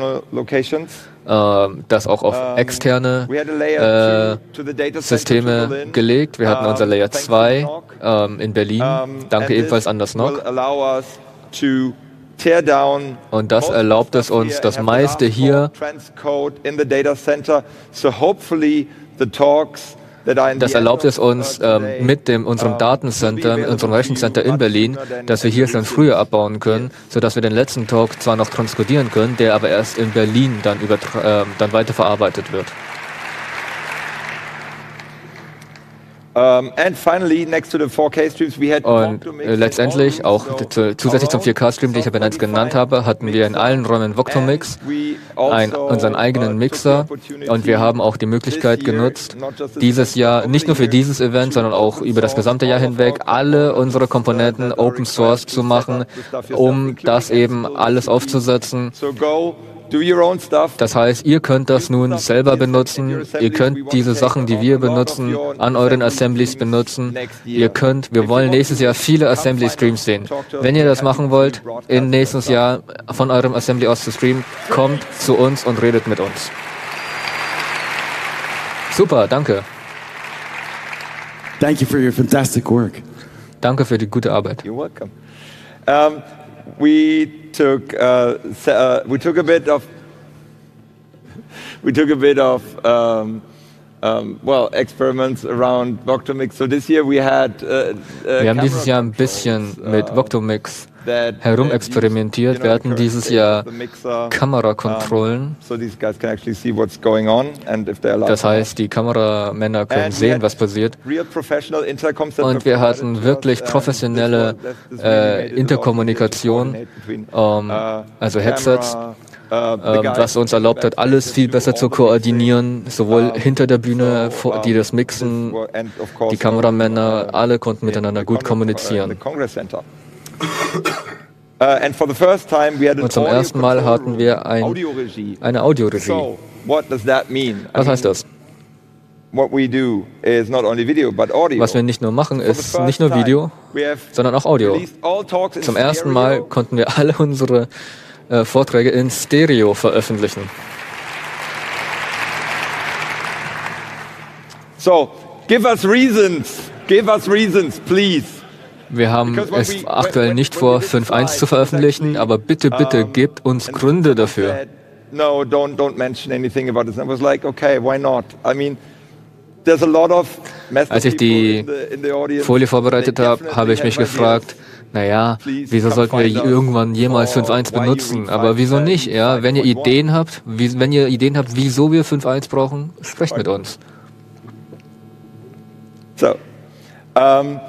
S2: äh, das auch auf externe äh, Systeme gelegt. Wir hatten unser Layer zwei äh, in Berlin. Danke ebenfalls an das N O C. Und das erlaubt es uns, das meiste hier Das erlaubt es uns ähm, mit dem, unserem Datencenter, mit unserem Rechencenter in Berlin, dass wir hier schon früher abbauen können, sodass wir den letzten Talk zwar noch transkodieren können, der aber erst in Berlin dann, äh, dann weiterverarbeitet wird.
S13: Um, and finally, next to the four K streams, we had
S2: Und äh, letztendlich, auch zu, zusätzlich zum vier K-Stream, den ich ja bereits genannt habe, hatten wir in allen Räumen Voctomix, ein, unseren eigenen Mixer, und wir haben auch die Möglichkeit genutzt, dieses Jahr, nicht nur für dieses Event, sondern auch über das gesamte Jahr hinweg, alle unsere Komponenten Open Source zu machen, um das eben alles aufzusetzen.
S13: do your own stuff.
S2: Das heißt, ihr könnt das nun selber benutzen. Ihr könnt diese Sachen, die wir benutzen, an euren Assemblies benutzen. Ihr könnt, wir wollen nächstes Jahr viele Assembly-Streams sehen. Wenn ihr das machen wollt, in nächstes Jahr von eurem Assembly aus zu streamen, kommt zu uns und redet mit uns. Super, danke.
S1: Thank you for your fantastic work.
S2: Danke für die gute Arbeit.
S13: You're welcome. Um, we took uh, uh, we took a bit of we took a bit of um, um, well experiments around Voctomix. So this year we had. Uh, uh,
S2: Wir haben dieses Jahr ein bisschen mit Voctomix herumexperimentiert. Wir hatten dieses Jahr Kamerakontrollen. Das heißt, die Kameramänner können sehen, was passiert. Und wir hatten wirklich professionelle äh, Interkommunikation, ähm, also Headsets, ähm, was uns erlaubt hat, alles viel besser zu koordinieren, sowohl hinter der Bühne, die das mixen, die Kameramänner, alle konnten miteinander gut kommunizieren. Und zum ersten Mal hatten wir ein, eine Audioregie. Was heißt das? Was wir nicht nur machen, ist nicht nur Video, sondern auch Audio. Zum ersten Mal konnten wir alle unsere äh, Vorträge in Stereo veröffentlichen.
S13: So, give us reasons, give us reasons, please.
S2: Wir haben es aktuell nicht vor, fünf Punkt eins zu veröffentlichen, aber bitte, bitte gebt uns Gründe dafür.
S13: No, don't don't mention anything about this. I was like, okay, why not? I mean, there's a lot of
S2: Als ich die Folie vorbereitet habe, habe ich mich gefragt, naja, wieso sollten wir irgendwann jemals fünf Punkt eins benutzen? Aber wieso nicht? Ja, wenn ihr Ideen habt, wie, wenn ihr Ideen habt, wieso wir fünf Punkt eins brauchen, sprecht mit uns.
S13: So, um,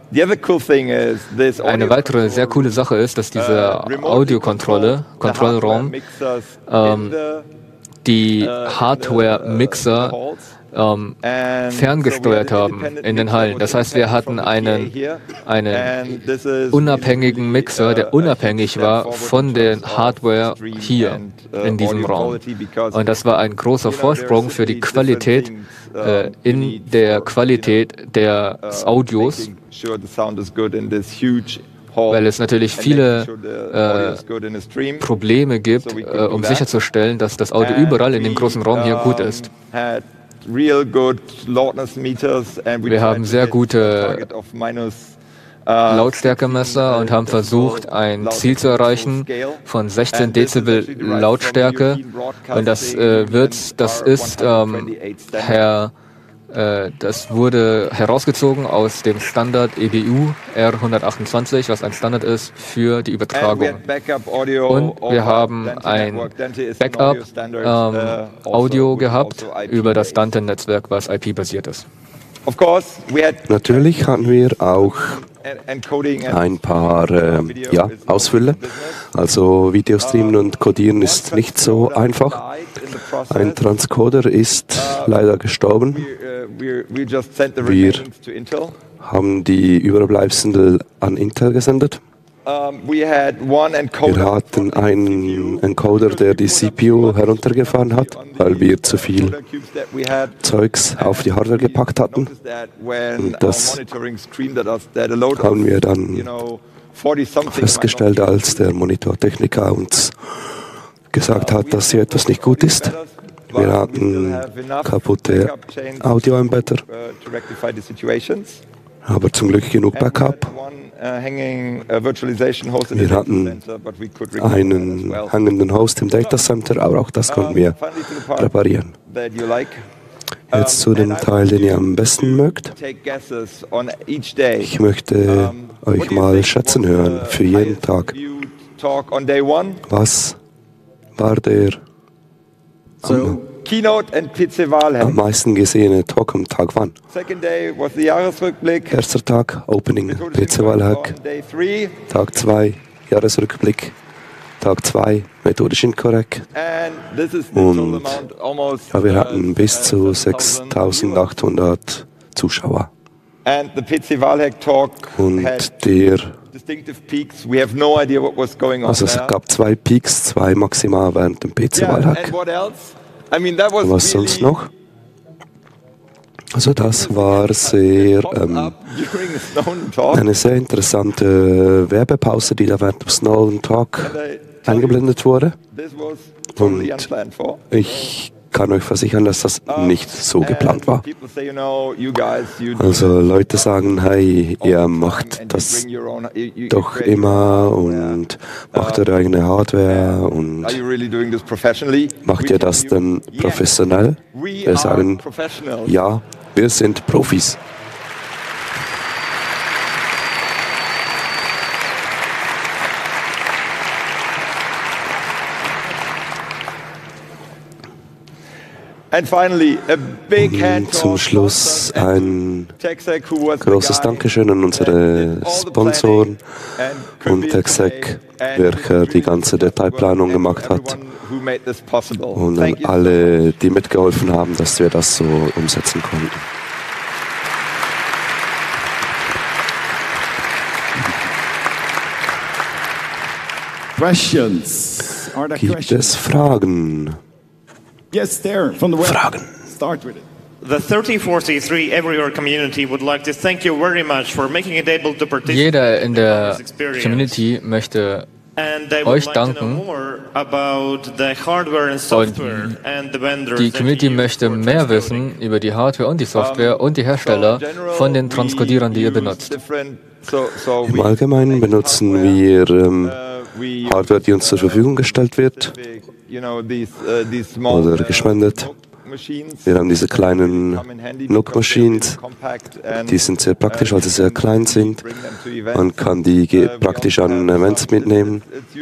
S2: Eine weitere sehr coole Sache ist, dass diese Audiokontrolle, Kontrollraum, ähm, die Hardware-Mixer ähm, ferngesteuert haben in den Hallen. Das heißt, wir hatten einen, einen unabhängigen Mixer, der unabhängig war von der Hardware hier in diesem Raum. Und das war ein großer Vorsprung für die Qualität äh, in der Qualität des Audios, weil es natürlich viele äh, Probleme gibt, äh, um sicherzustellen, dass das Audio überall in dem großen Raum hier gut ist. Wir haben sehr gute Lautstärkemesser und haben versucht, ein Ziel zu erreichen von sechzehn Dezibel Lautstärke. Und das äh, wird, das ist ähm, Herr Das wurde herausgezogen aus dem Standard E B U R hundertachtundzwanzig, was ein Standard ist für die Übertragung. Und wir haben ein Backup-Audio ähm, gehabt über das Dante-Netzwerk, was I P-basiert ist.
S4: Natürlich hatten wir auch ein paar äh, ja, Ausfüller. Also Videostreamen und Codieren ist nicht so einfach. Ein Transcoder ist leider gestorben. Wir haben die Überbleibsel an Intel gesendet. Wir hatten einen Encoder, der die C P U heruntergefahren hat, weil wir zu viel Zeugs auf die Hardware gepackt hatten. Und das haben wir dann festgestellt, als der Monitortechniker uns gesagt hat, dass hier etwas nicht gut ist. Wir hatten kaputte Audio-Embedder, aber zum Glück genug Backup. Wir hatten einen hängenden Host im Data Center, aber auch das konnten wir reparieren. Jetzt zu dem Teil, den ihr am besten mögt. Ich möchte euch mal schätzen hören für jeden Tag. Was war der am, am meisten gesehene Talk am Tag wann? Erster Tag, Opening, P C-Wahlhack. Tag zwei, Jahresrückblick. Tag zwei, methodisch inkorrekt. Und ja, wir hatten bis zu sechstausendachthundert Zuschauer. Und der Also es gab zwei Peaks, zwei maximal während dem P C-Wahltag. Und was sonst noch? Also das war sehr ähm, eine sehr interessante Werbepause, die da während dem Snowden Talk eingeblendet wurde. Und ich kann euch versichern, dass das nicht so geplant war. Also Leute sagen, hey, ihr macht das doch immer und macht eure eigene Hardware und macht ihr das denn professionell? Wir sagen, ja, wir sind Profis. Und zum Schluss ein großes Dankeschön an unsere Sponsoren und TechSec, welcher die ganze Detailplanung gemacht hat, und an alle, die mitgeholfen haben, dass wir das so umsetzen konnten.
S6: Questions? Are there
S4: Gibt
S6: questions?
S4: es Fragen?
S6: Yes, there, from the web.
S4: Fragen.
S6: Start with it.
S7: The thirty forty-three Everywhere community would like to thank you very much for making it able to participate
S2: Jeder in
S7: in the
S2: der
S7: Congress experience.
S2: Community möchte
S7: And they would
S2: euch
S7: like to know
S2: danken.
S7: more about the hardware and software and the vendors
S2: Die
S7: that
S2: Community
S7: you use
S2: möchte
S7: for
S2: mehr
S7: transcoding.
S2: wissen über die Hardware und die Software und die Hersteller von den Transcodierern, die ihr benutzt.
S4: Im Allgemeinen benutzen wir ähm, Hardware, die uns zur Verfügung gestellt wird oder gespendet. Wir haben diese kleinen N U C-Machines, die sind sehr praktisch, weil sie sehr klein sind. Man kann die ge- praktisch an Events mitnehmen.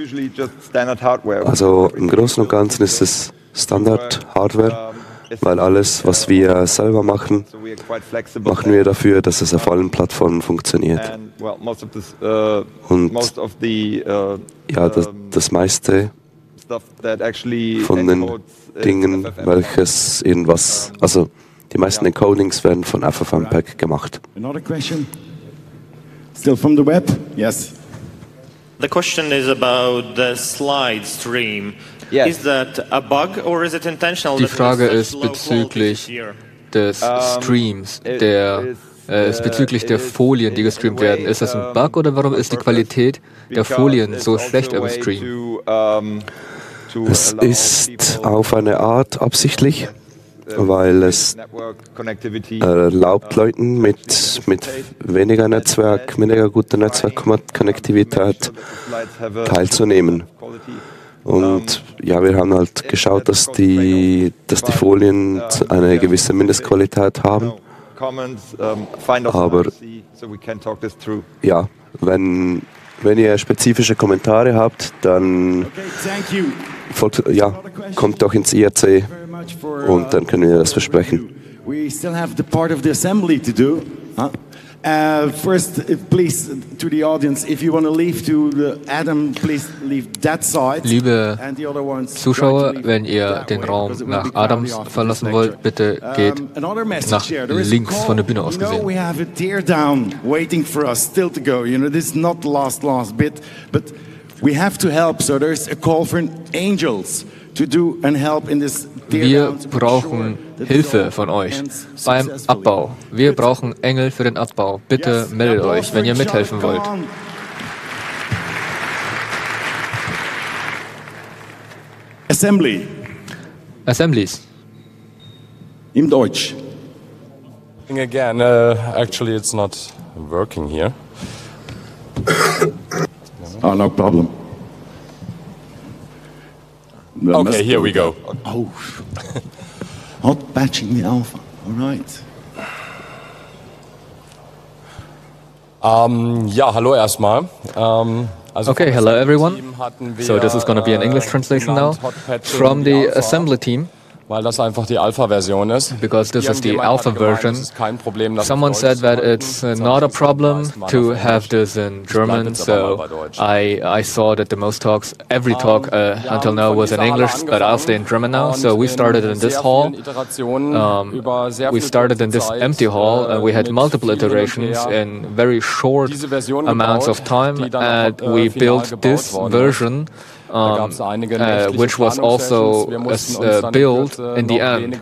S4: Also im Großen und Ganzen ist es Standard-Hardware, weil alles, was wir selber machen, machen wir dafür, dass es auf allen Plattformen funktioniert. Und ja, das, das meiste von den Dingen, welches irgendwas, also die meisten Encodings werden von F F mpeg gemacht.
S6: Another question? Still from the web? Yes.
S7: The question is about the slide stream. Is that a bug or is it intentional?
S2: Die
S7: that it
S2: Frage
S7: such
S2: ist
S7: low quality
S2: bezüglich
S7: here?
S2: des Streams, der äh, ist bezüglich der Folien, die gestreamt werden. Ist das ein Bug oder warum ist die Qualität der Folien so schlecht im Stream?
S4: Es ist auf eine Art absichtlich, weil es erlaubt Leuten mit, mit weniger Netzwerk, weniger guter Netzwerkkonnektivität teilzunehmen. Und ja, wir haben halt geschaut, dass die, dass die Folien eine gewisse Mindestqualität haben. Aber ja, wenn, wenn ihr spezifische Kommentare habt, dann folgt, ja, kommt doch ins I R C und dann können wir das besprechen.
S6: We still have the part of the assembly to do. Huh? Uh, first, if, please, to the audience, if you want to leave to the Adam, please leave that side.
S2: Liebe
S6: And the other ones,
S2: Zuschauer, wenn ihr den Raum nach Adams verlassen wollt, bitte geht
S6: Um, another message
S2: nach
S6: here. There is a
S2: links
S6: call.
S2: von der Bühne aus
S6: You know,
S2: gesehen.
S6: we have a tear down waiting for us still to go. You know, this is not the last, last bit, but we have to help. So there's a call for angels to do and help in this tear
S2: Wir
S6: down. to
S2: brauchen Hilfe von euch beim Abbau. Wir brauchen Engel für den Abbau. Bitte meldet euch, wenn ihr mithelfen wollt.
S6: Assembly.
S2: Assemblies.
S6: Im Deutsch.
S14: Again, uh, actually, it's not working here.
S6: Oh, no problem.
S14: Okay, here we go.
S6: Oh, hot batching the alpha. All right.
S14: Um, ja, hallo erstmal. Um, also
S2: Okay,
S14: vom
S2: hello everyone.
S14: Assembly-Team hatten wir,
S2: So this is going to be an English
S14: äh,
S2: translation now.
S14: genannt Hot Patching
S2: From
S14: the
S2: the
S14: Alpha.
S2: assembly team,
S14: Weil das einfach die Alpha-Version ist.
S2: Because this is the alpha version. Someone said that it's uh, not a problem to have this in German, so I, I saw that the most talks, every talk uh, until now was in English, but I'll stay in German now. So we started in this hall. Um, we started in this empty hall, and we had multiple iterations in very short amounts of time, and we built this version. Um, uh, which was also uh, built in the end.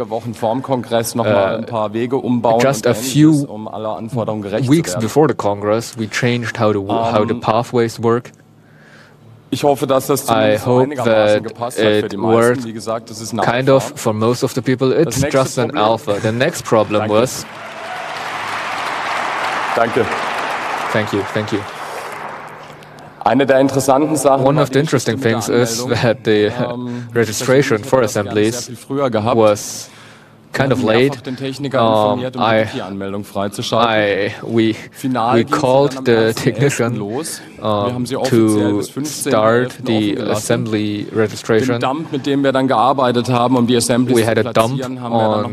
S2: Uh, just a few weeks before the Congress, we changed how the, how the pathways work. I hope that it worked kind of for most of the people. It's just an alpha. The next problem was...
S14: Danke.
S2: Thank you, thank you.
S14: Eine der interessanten Sachen,
S2: One of the interesting things is that the registration for assemblies was kind of late. Um, I, I, we, we called the technician um, to start the assembly registration. We had a dump on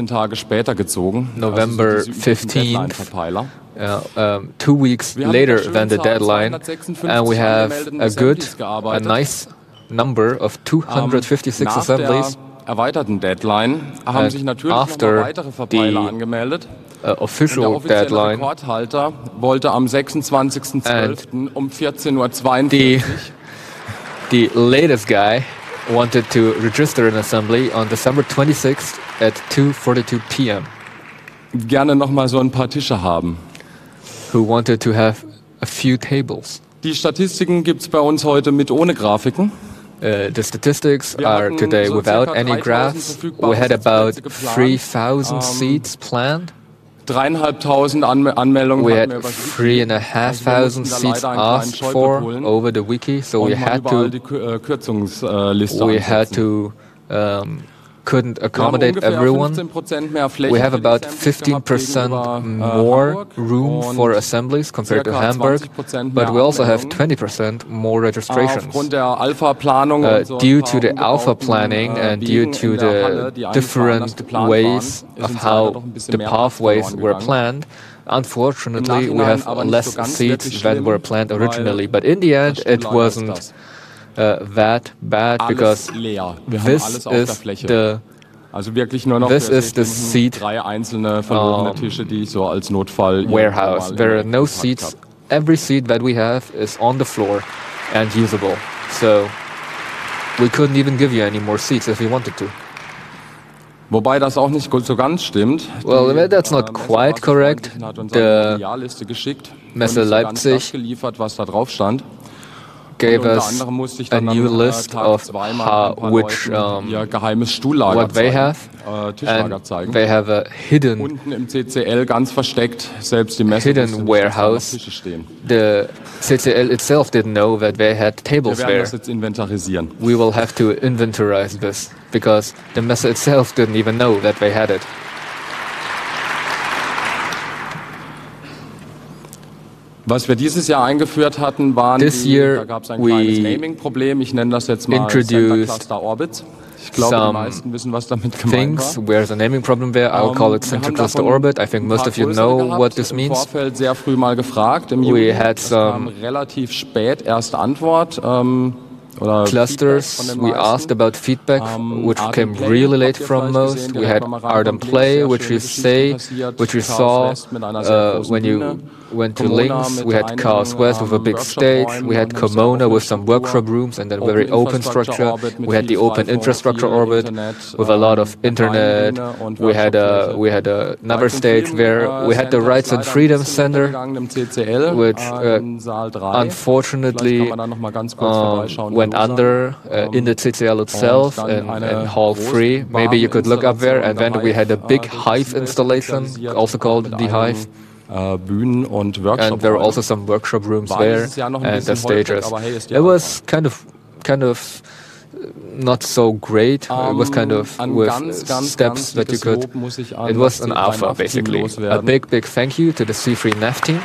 S2: November fifteenth. Uh, um, two weeks later than the deadline, and we have a good, a nice number of two hundred fifty-six assemblies.
S14: Erweiterten Deadline haben sich natürlich
S2: after
S14: noch weitere Verteiler
S2: the,
S14: angemeldet.
S2: Uh, official
S14: und der offizielle
S2: deadline,
S14: Rekordhalter wollte am sechsundzwanzigsten zwölften um vierzehn Uhr zweiundvierzig.
S2: The, the latest guy wanted to register an assembly on December twenty-sixth at two forty-two p m
S14: Gerne noch mal so ein paar Tische haben.
S2: Who wanted to have a few tables.
S14: Die Statistiken gibt's bei uns heute mit ohne Grafiken.
S2: Uh, the statistics are today without any graphs. We had about three thousand seats planned.
S14: Dreieinhalbtausend Anmeldungen.
S2: We had three and a half thousand seats asked for over the wiki, so we had to. We had to. Um, couldn't accommodate everyone. We have about fifteen percent more room for assemblies compared to Hamburg, but we also have twenty percent more registrations. Uh, due to the alpha planning and due to the different ways of how the pathways were planned, unfortunately, we have less seats than were planned originally. But in the end, it wasn't Uh, that bad, because this is the
S14: also wirklich nur noch
S2: this is the seat
S14: drei einzelne verlorene Tische, die so als Notfall
S2: warehouse. There are no seats. Every seat that we have is on the floor and usable. So we couldn't even give you any more seats if we wanted to.
S14: Wobei das auch nicht so ganz stimmt.
S2: Well, that's not quite correct. The Messe Leipzig
S14: geliefert, was da drauf stand.
S2: Gave us a new list of how, which um, what they have, and they have a hidden hidden warehouse. The C C L itself didn't know that they had tables there. We will have to inventorize this, because the Messe itself didn't even know that they had it.
S14: Was wir dieses Jahr eingeführt hatten, waren
S2: This
S14: die,
S2: year
S14: da gab es ein kleines Naming-Problem. Ich nenne das jetzt mal Center Cluster Orbits. Ich glaube, die meisten wissen, was damit gemeint
S2: things
S14: war.
S2: where's a naming problem there. I'll call it Center Cluster Orbit. I think most of you know what this means.
S14: Im Vorfeld sehr früh mal gefragt. Im
S2: We
S14: Juli
S2: had some
S14: relativ spät erste Antwort. Ähm, Oder
S2: clusters. We asked about feedback, which came really late from most. We had Art and Play, which you say, which you saw uh, when you went to Links. We had Chaos West with a big stage. We had Komona with some workshop rooms and then very open structure. We had the Open Infrastructure Orbit with a lot of internet. We had a we had a, another stage where we had the Rights and Freedom Center, which uh, unfortunately um, went under uh, in the C C L itself in, in Hall three. Maybe you could look up there. And then we had a big Hive installation, also called the Hive. And there were also some workshop rooms there and the stages. It was kind of, kind of not so great. It was kind of with steps that you could. It was an alpha, basically. A big, big thank you to the C three N A F team.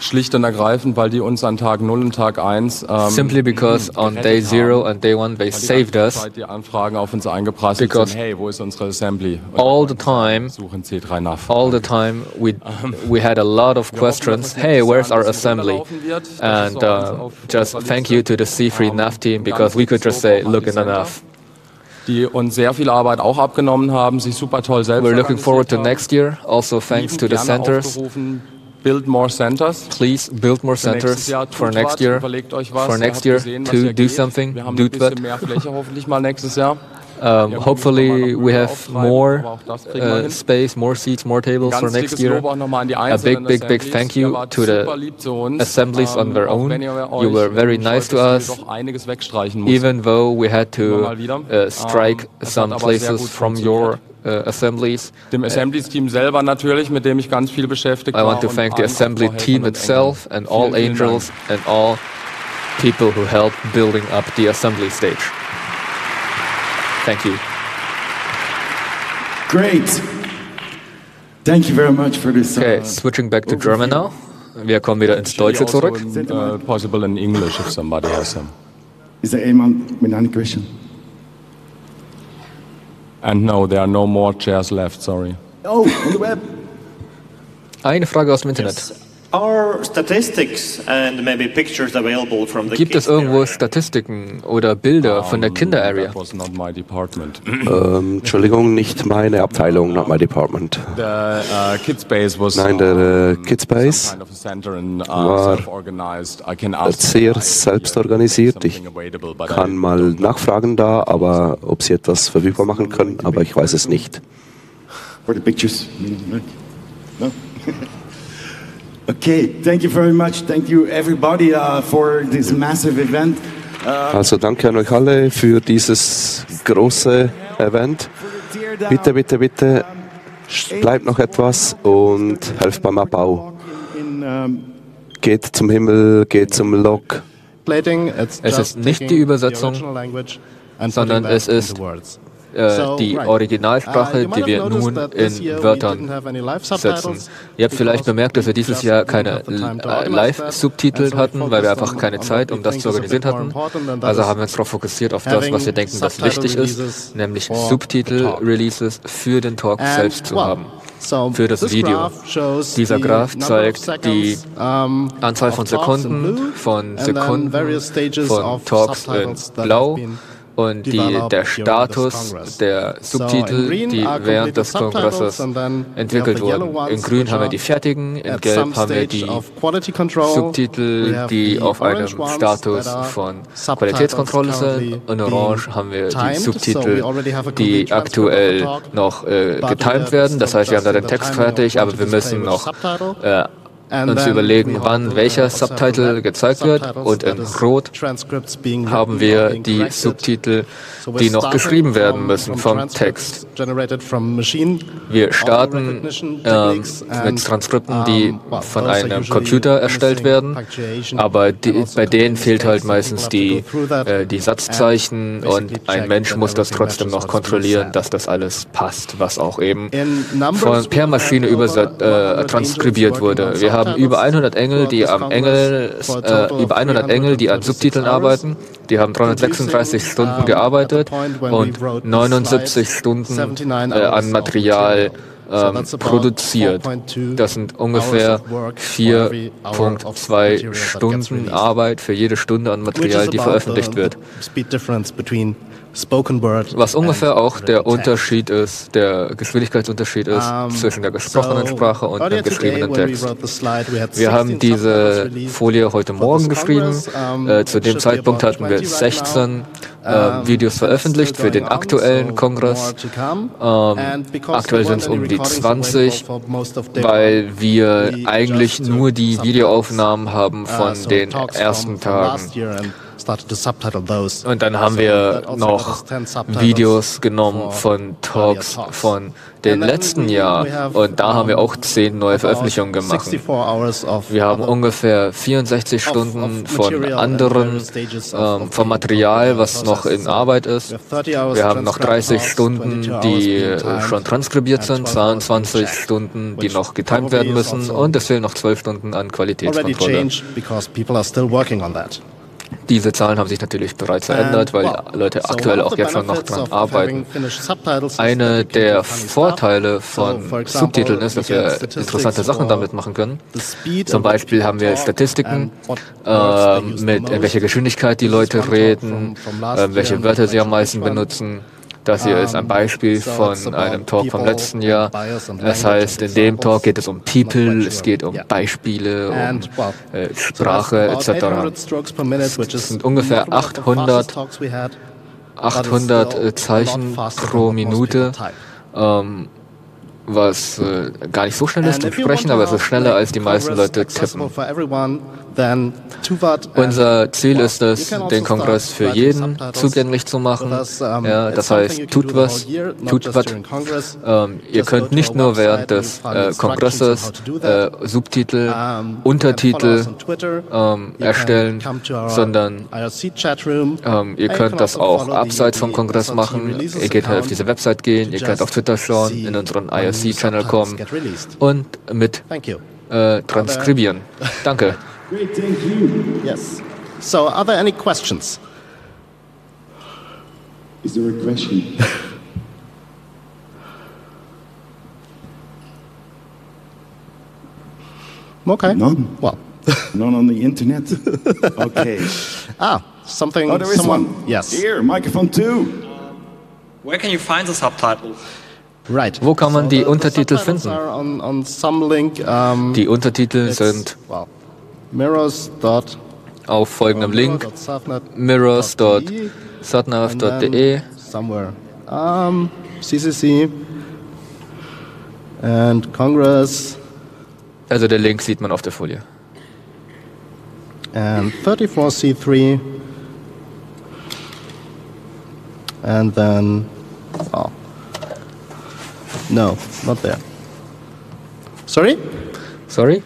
S14: Schlicht und ergreifend, weil die uns an Tag null und Tag eins ähm,
S2: simply because on day zero and day one they saved us.
S14: Die Anfragen auf uns eingeprasselt sind, hey, wo ist unsere Assembly?
S2: All the time,
S14: suchen C drei N A V.
S2: all the time we we had a lot of questions. Hey, where's our assembly? And uh, just thank you to the C three N A V team because we could just say, look in the N A V.
S14: Die uns sehr viel Arbeit auch abgenommen haben, sich super toll selbst.
S2: We're looking forward to next year, also thanks to the centers.
S14: Build more centers.
S2: Please build more centers for next year. For next year to do something. Do that.
S14: Mehr Fläche hoffentlich mal nächstes Jahr.
S2: Um, hopefully we have more uh, space, more seats, more tables for next year. A big, big, big thank you to the assemblies on their own. You were very nice to us, even though we had to uh, strike some places from your uh, assemblies.
S14: Dem Assemblies-Team selber natürlich, mit dem ich ganz viel beschäftigt war.
S2: I want to thank the assembly team itself and all angels and all people who helped building up the assembly stage. Thank you.
S6: Great. Thank you very much for this.
S2: Okay, switching back to German now. Wir kommen wieder ins Deutsche zurück.
S14: Uh, possible in English if somebody has some.
S6: Is there anyone with any question?
S14: And no, there are no more chairs left. Sorry.
S6: Oh, on the web.
S2: Eine Frage aus dem Internet.
S7: Yes. Are statistics and maybe pictures available from the
S2: Gibt es irgendwo Statistiken oder Bilder von der Kinder-Area?
S4: ähm, Entschuldigung, nicht meine Abteilung, not my department.
S14: The, uh, Kidspace was,
S4: Nein, der äh, Kidspace
S14: kind of a center in, uh,
S4: war sehr selbst organisiert. Ich kann mal nachfragen da, aber ob sie etwas verfügbar machen können, aber ich weiß es nicht.
S6: For the pictures? No? Okay, thank you very much. Thank you everybody uh, for this massive event. Uh,
S4: also danke an euch alle für dieses große Event. Bitte, bitte, bitte, bleibt noch etwas und helft beim Abbau. Geht zum Himmel, geht zum Lok.
S2: Es ist nicht die Übersetzung, sondern es ist äh, die Originalsprache, die wir nun in Wörtern setzen. Ihr habt vielleicht bemerkt, dass wir dieses Jahr keine äh, Live-Subtitel hatten, weil wir einfach keine Zeit, um das zu organisieren hatten. Also haben wir uns darauf fokussiert, auf das, was wir denken, das wichtig ist, nämlich Subtitel-Releases für den Talk selbst zu haben. Für das Video. Dieser Graph zeigt die Anzahl von Sekunden, von Sekunden, von Talks in Blau und die, der Status der Subtitel, die während des Kongresses entwickelt wurden. In Grün haben wir die fertigen, in Gelb haben wir die Subtitel, die auf einem Status von Qualitätskontrolle sind. In Orange haben wir die Subtitel, die aktuell noch äh, getimed werden. Das heißt, wir haben da den Text fertig, aber wir müssen noch äh, uns überlegen, wann welcher Subtitle gezeigt wird, und in Rot haben wir die Subtitel, die noch geschrieben werden müssen vom Text. Wir starten äh, mit Transkripten, die von einem Computer erstellt werden, aber die, bei denen fehlt halt meistens die, äh, die Satzzeichen, und ein Mensch muss das trotzdem noch kontrollieren, dass das alles passt, was auch eben von, per Maschine überset, äh, transkribiert wurde. Wir haben über hundert Engel, die am Engel, äh, über hundert Engel, die an Subtiteln arbeiten. Die haben dreihundertsechsunddreißig Stunden gearbeitet und neunundsiebzig Stunden äh, an Material ähm, produziert. Das sind ungefähr vier Komma zwei Stunden Arbeit für jede Stunde an Material, die veröffentlicht wird. Was ungefähr auch der Unterschied ist, der Geschwindigkeitsunterschied ist zwischen der gesprochenen Sprache und dem geschriebenen Text. Wir haben diese Folie heute Morgen geschrieben. Äh, zu dem Zeitpunkt hatten wir sechzehn äh, Videos veröffentlicht für den aktuellen Kongress. Ähm, aktuell sind es um die zwanzig, weil wir eigentlich nur die Videoaufnahmen haben von den ersten Tagen. Und dann haben wir noch Videos genommen von Talks von dem letzten Jahr und da haben wir auch zehn neue Veröffentlichungen gemacht. Wir haben ungefähr vierundsechzig Stunden von anderen, ähm, vom Material, was noch in Arbeit ist. Wir haben noch dreißig Stunden, die äh, schon transkribiert sind, zweiundzwanzig Stunden, die noch getimed werden müssen und es fehlen noch zwölf Stunden an Qualitätskontrolle. Diese Zahlen haben sich natürlich bereits verändert, weil Leute aktuell auch jetzt schon noch dran arbeiten. Einer der Vorteile von Subtiteln ist, dass wir interessante Sachen damit machen können. Zum Beispiel haben wir Statistiken, äh, mit in welcher Geschwindigkeit die Leute reden, äh, welche Wörter sie am meisten benutzen. Das hier ist ein Beispiel von einem Talk vom letzten Jahr. Das heißt, in dem Talk geht es um People, es geht um Beispiele, um äh, Sprache et cetera. Es sind ungefähr achthundert, achthundert äh, Zeichen pro Minute, ähm, was äh, gar nicht so schnell ist zum Sprechen, aber es ist schneller, als die meisten Leute tippen. Unser Ziel ist es, den Kongress für jeden zugänglich zu machen. Ja, das heißt, tut was, tut was. Ähm, ihr könnt nicht nur während des äh, Kongresses äh, Subtitel, Untertitel ähm, erstellen, sondern ähm, ihr könnt das auch abseits vom Kongress machen. Ihr könnt halt auf diese Website gehen, ihr könnt auf Twitter schauen, in unseren I R C-Channel kommen und mit äh, transkribieren. Danke.
S15: Great, thank you.
S16: Yes. So, are there any questions?
S6: Is there a question?
S16: Okay.
S6: None?
S16: Well.
S6: None on the internet? Okay.
S16: Ah, something.
S6: Oh, there is
S16: someone,
S6: one.
S16: Yes.
S6: Here, microphone two.
S17: Where can you find the subtitles?
S16: Right.
S2: Wo kann man die Untertitel finden?
S16: On, on some link, um,
S2: die Untertitel sind
S16: well, mirrors.
S2: auf folgendem Link mirrors dot satnav dot de
S16: somewhere um, C C C and Congress.
S2: Also der Link sieht man auf der Folie.
S16: And thirty-four C three and then oh no, not there. Sorry?
S2: Sorry?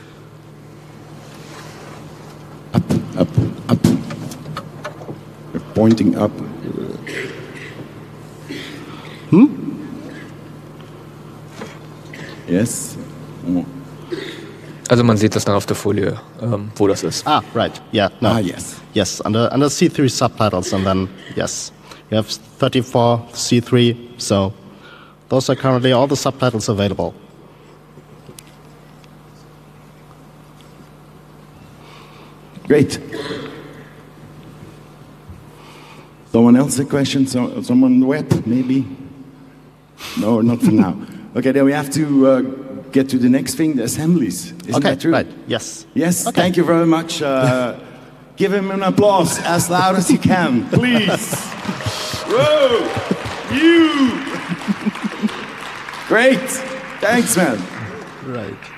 S6: Up, up, up. We're pointing up.
S16: Hmm?
S6: Yes. Oh.
S2: Also man sieht das dann auf der Folie, ähm, wo das ist.
S16: Ah, right. Yeah. No.
S6: Ah, yes.
S16: Yes, under under C three subtitles, and then yes, we have thirty-four C three. So those are currently all the subtitles available.
S6: Great. Someone else a question? So, someone on the web, maybe? No, not for now. Okay, then we have to uh, get to the next thing, the assemblies. Isn't
S16: okay,
S6: that true?
S16: Right. Yes.
S6: Yes,
S16: okay.
S6: Thank you very much. Uh, give him an applause as loud as you can, please. Whoa! You! Great! Thanks, man.
S16: Right.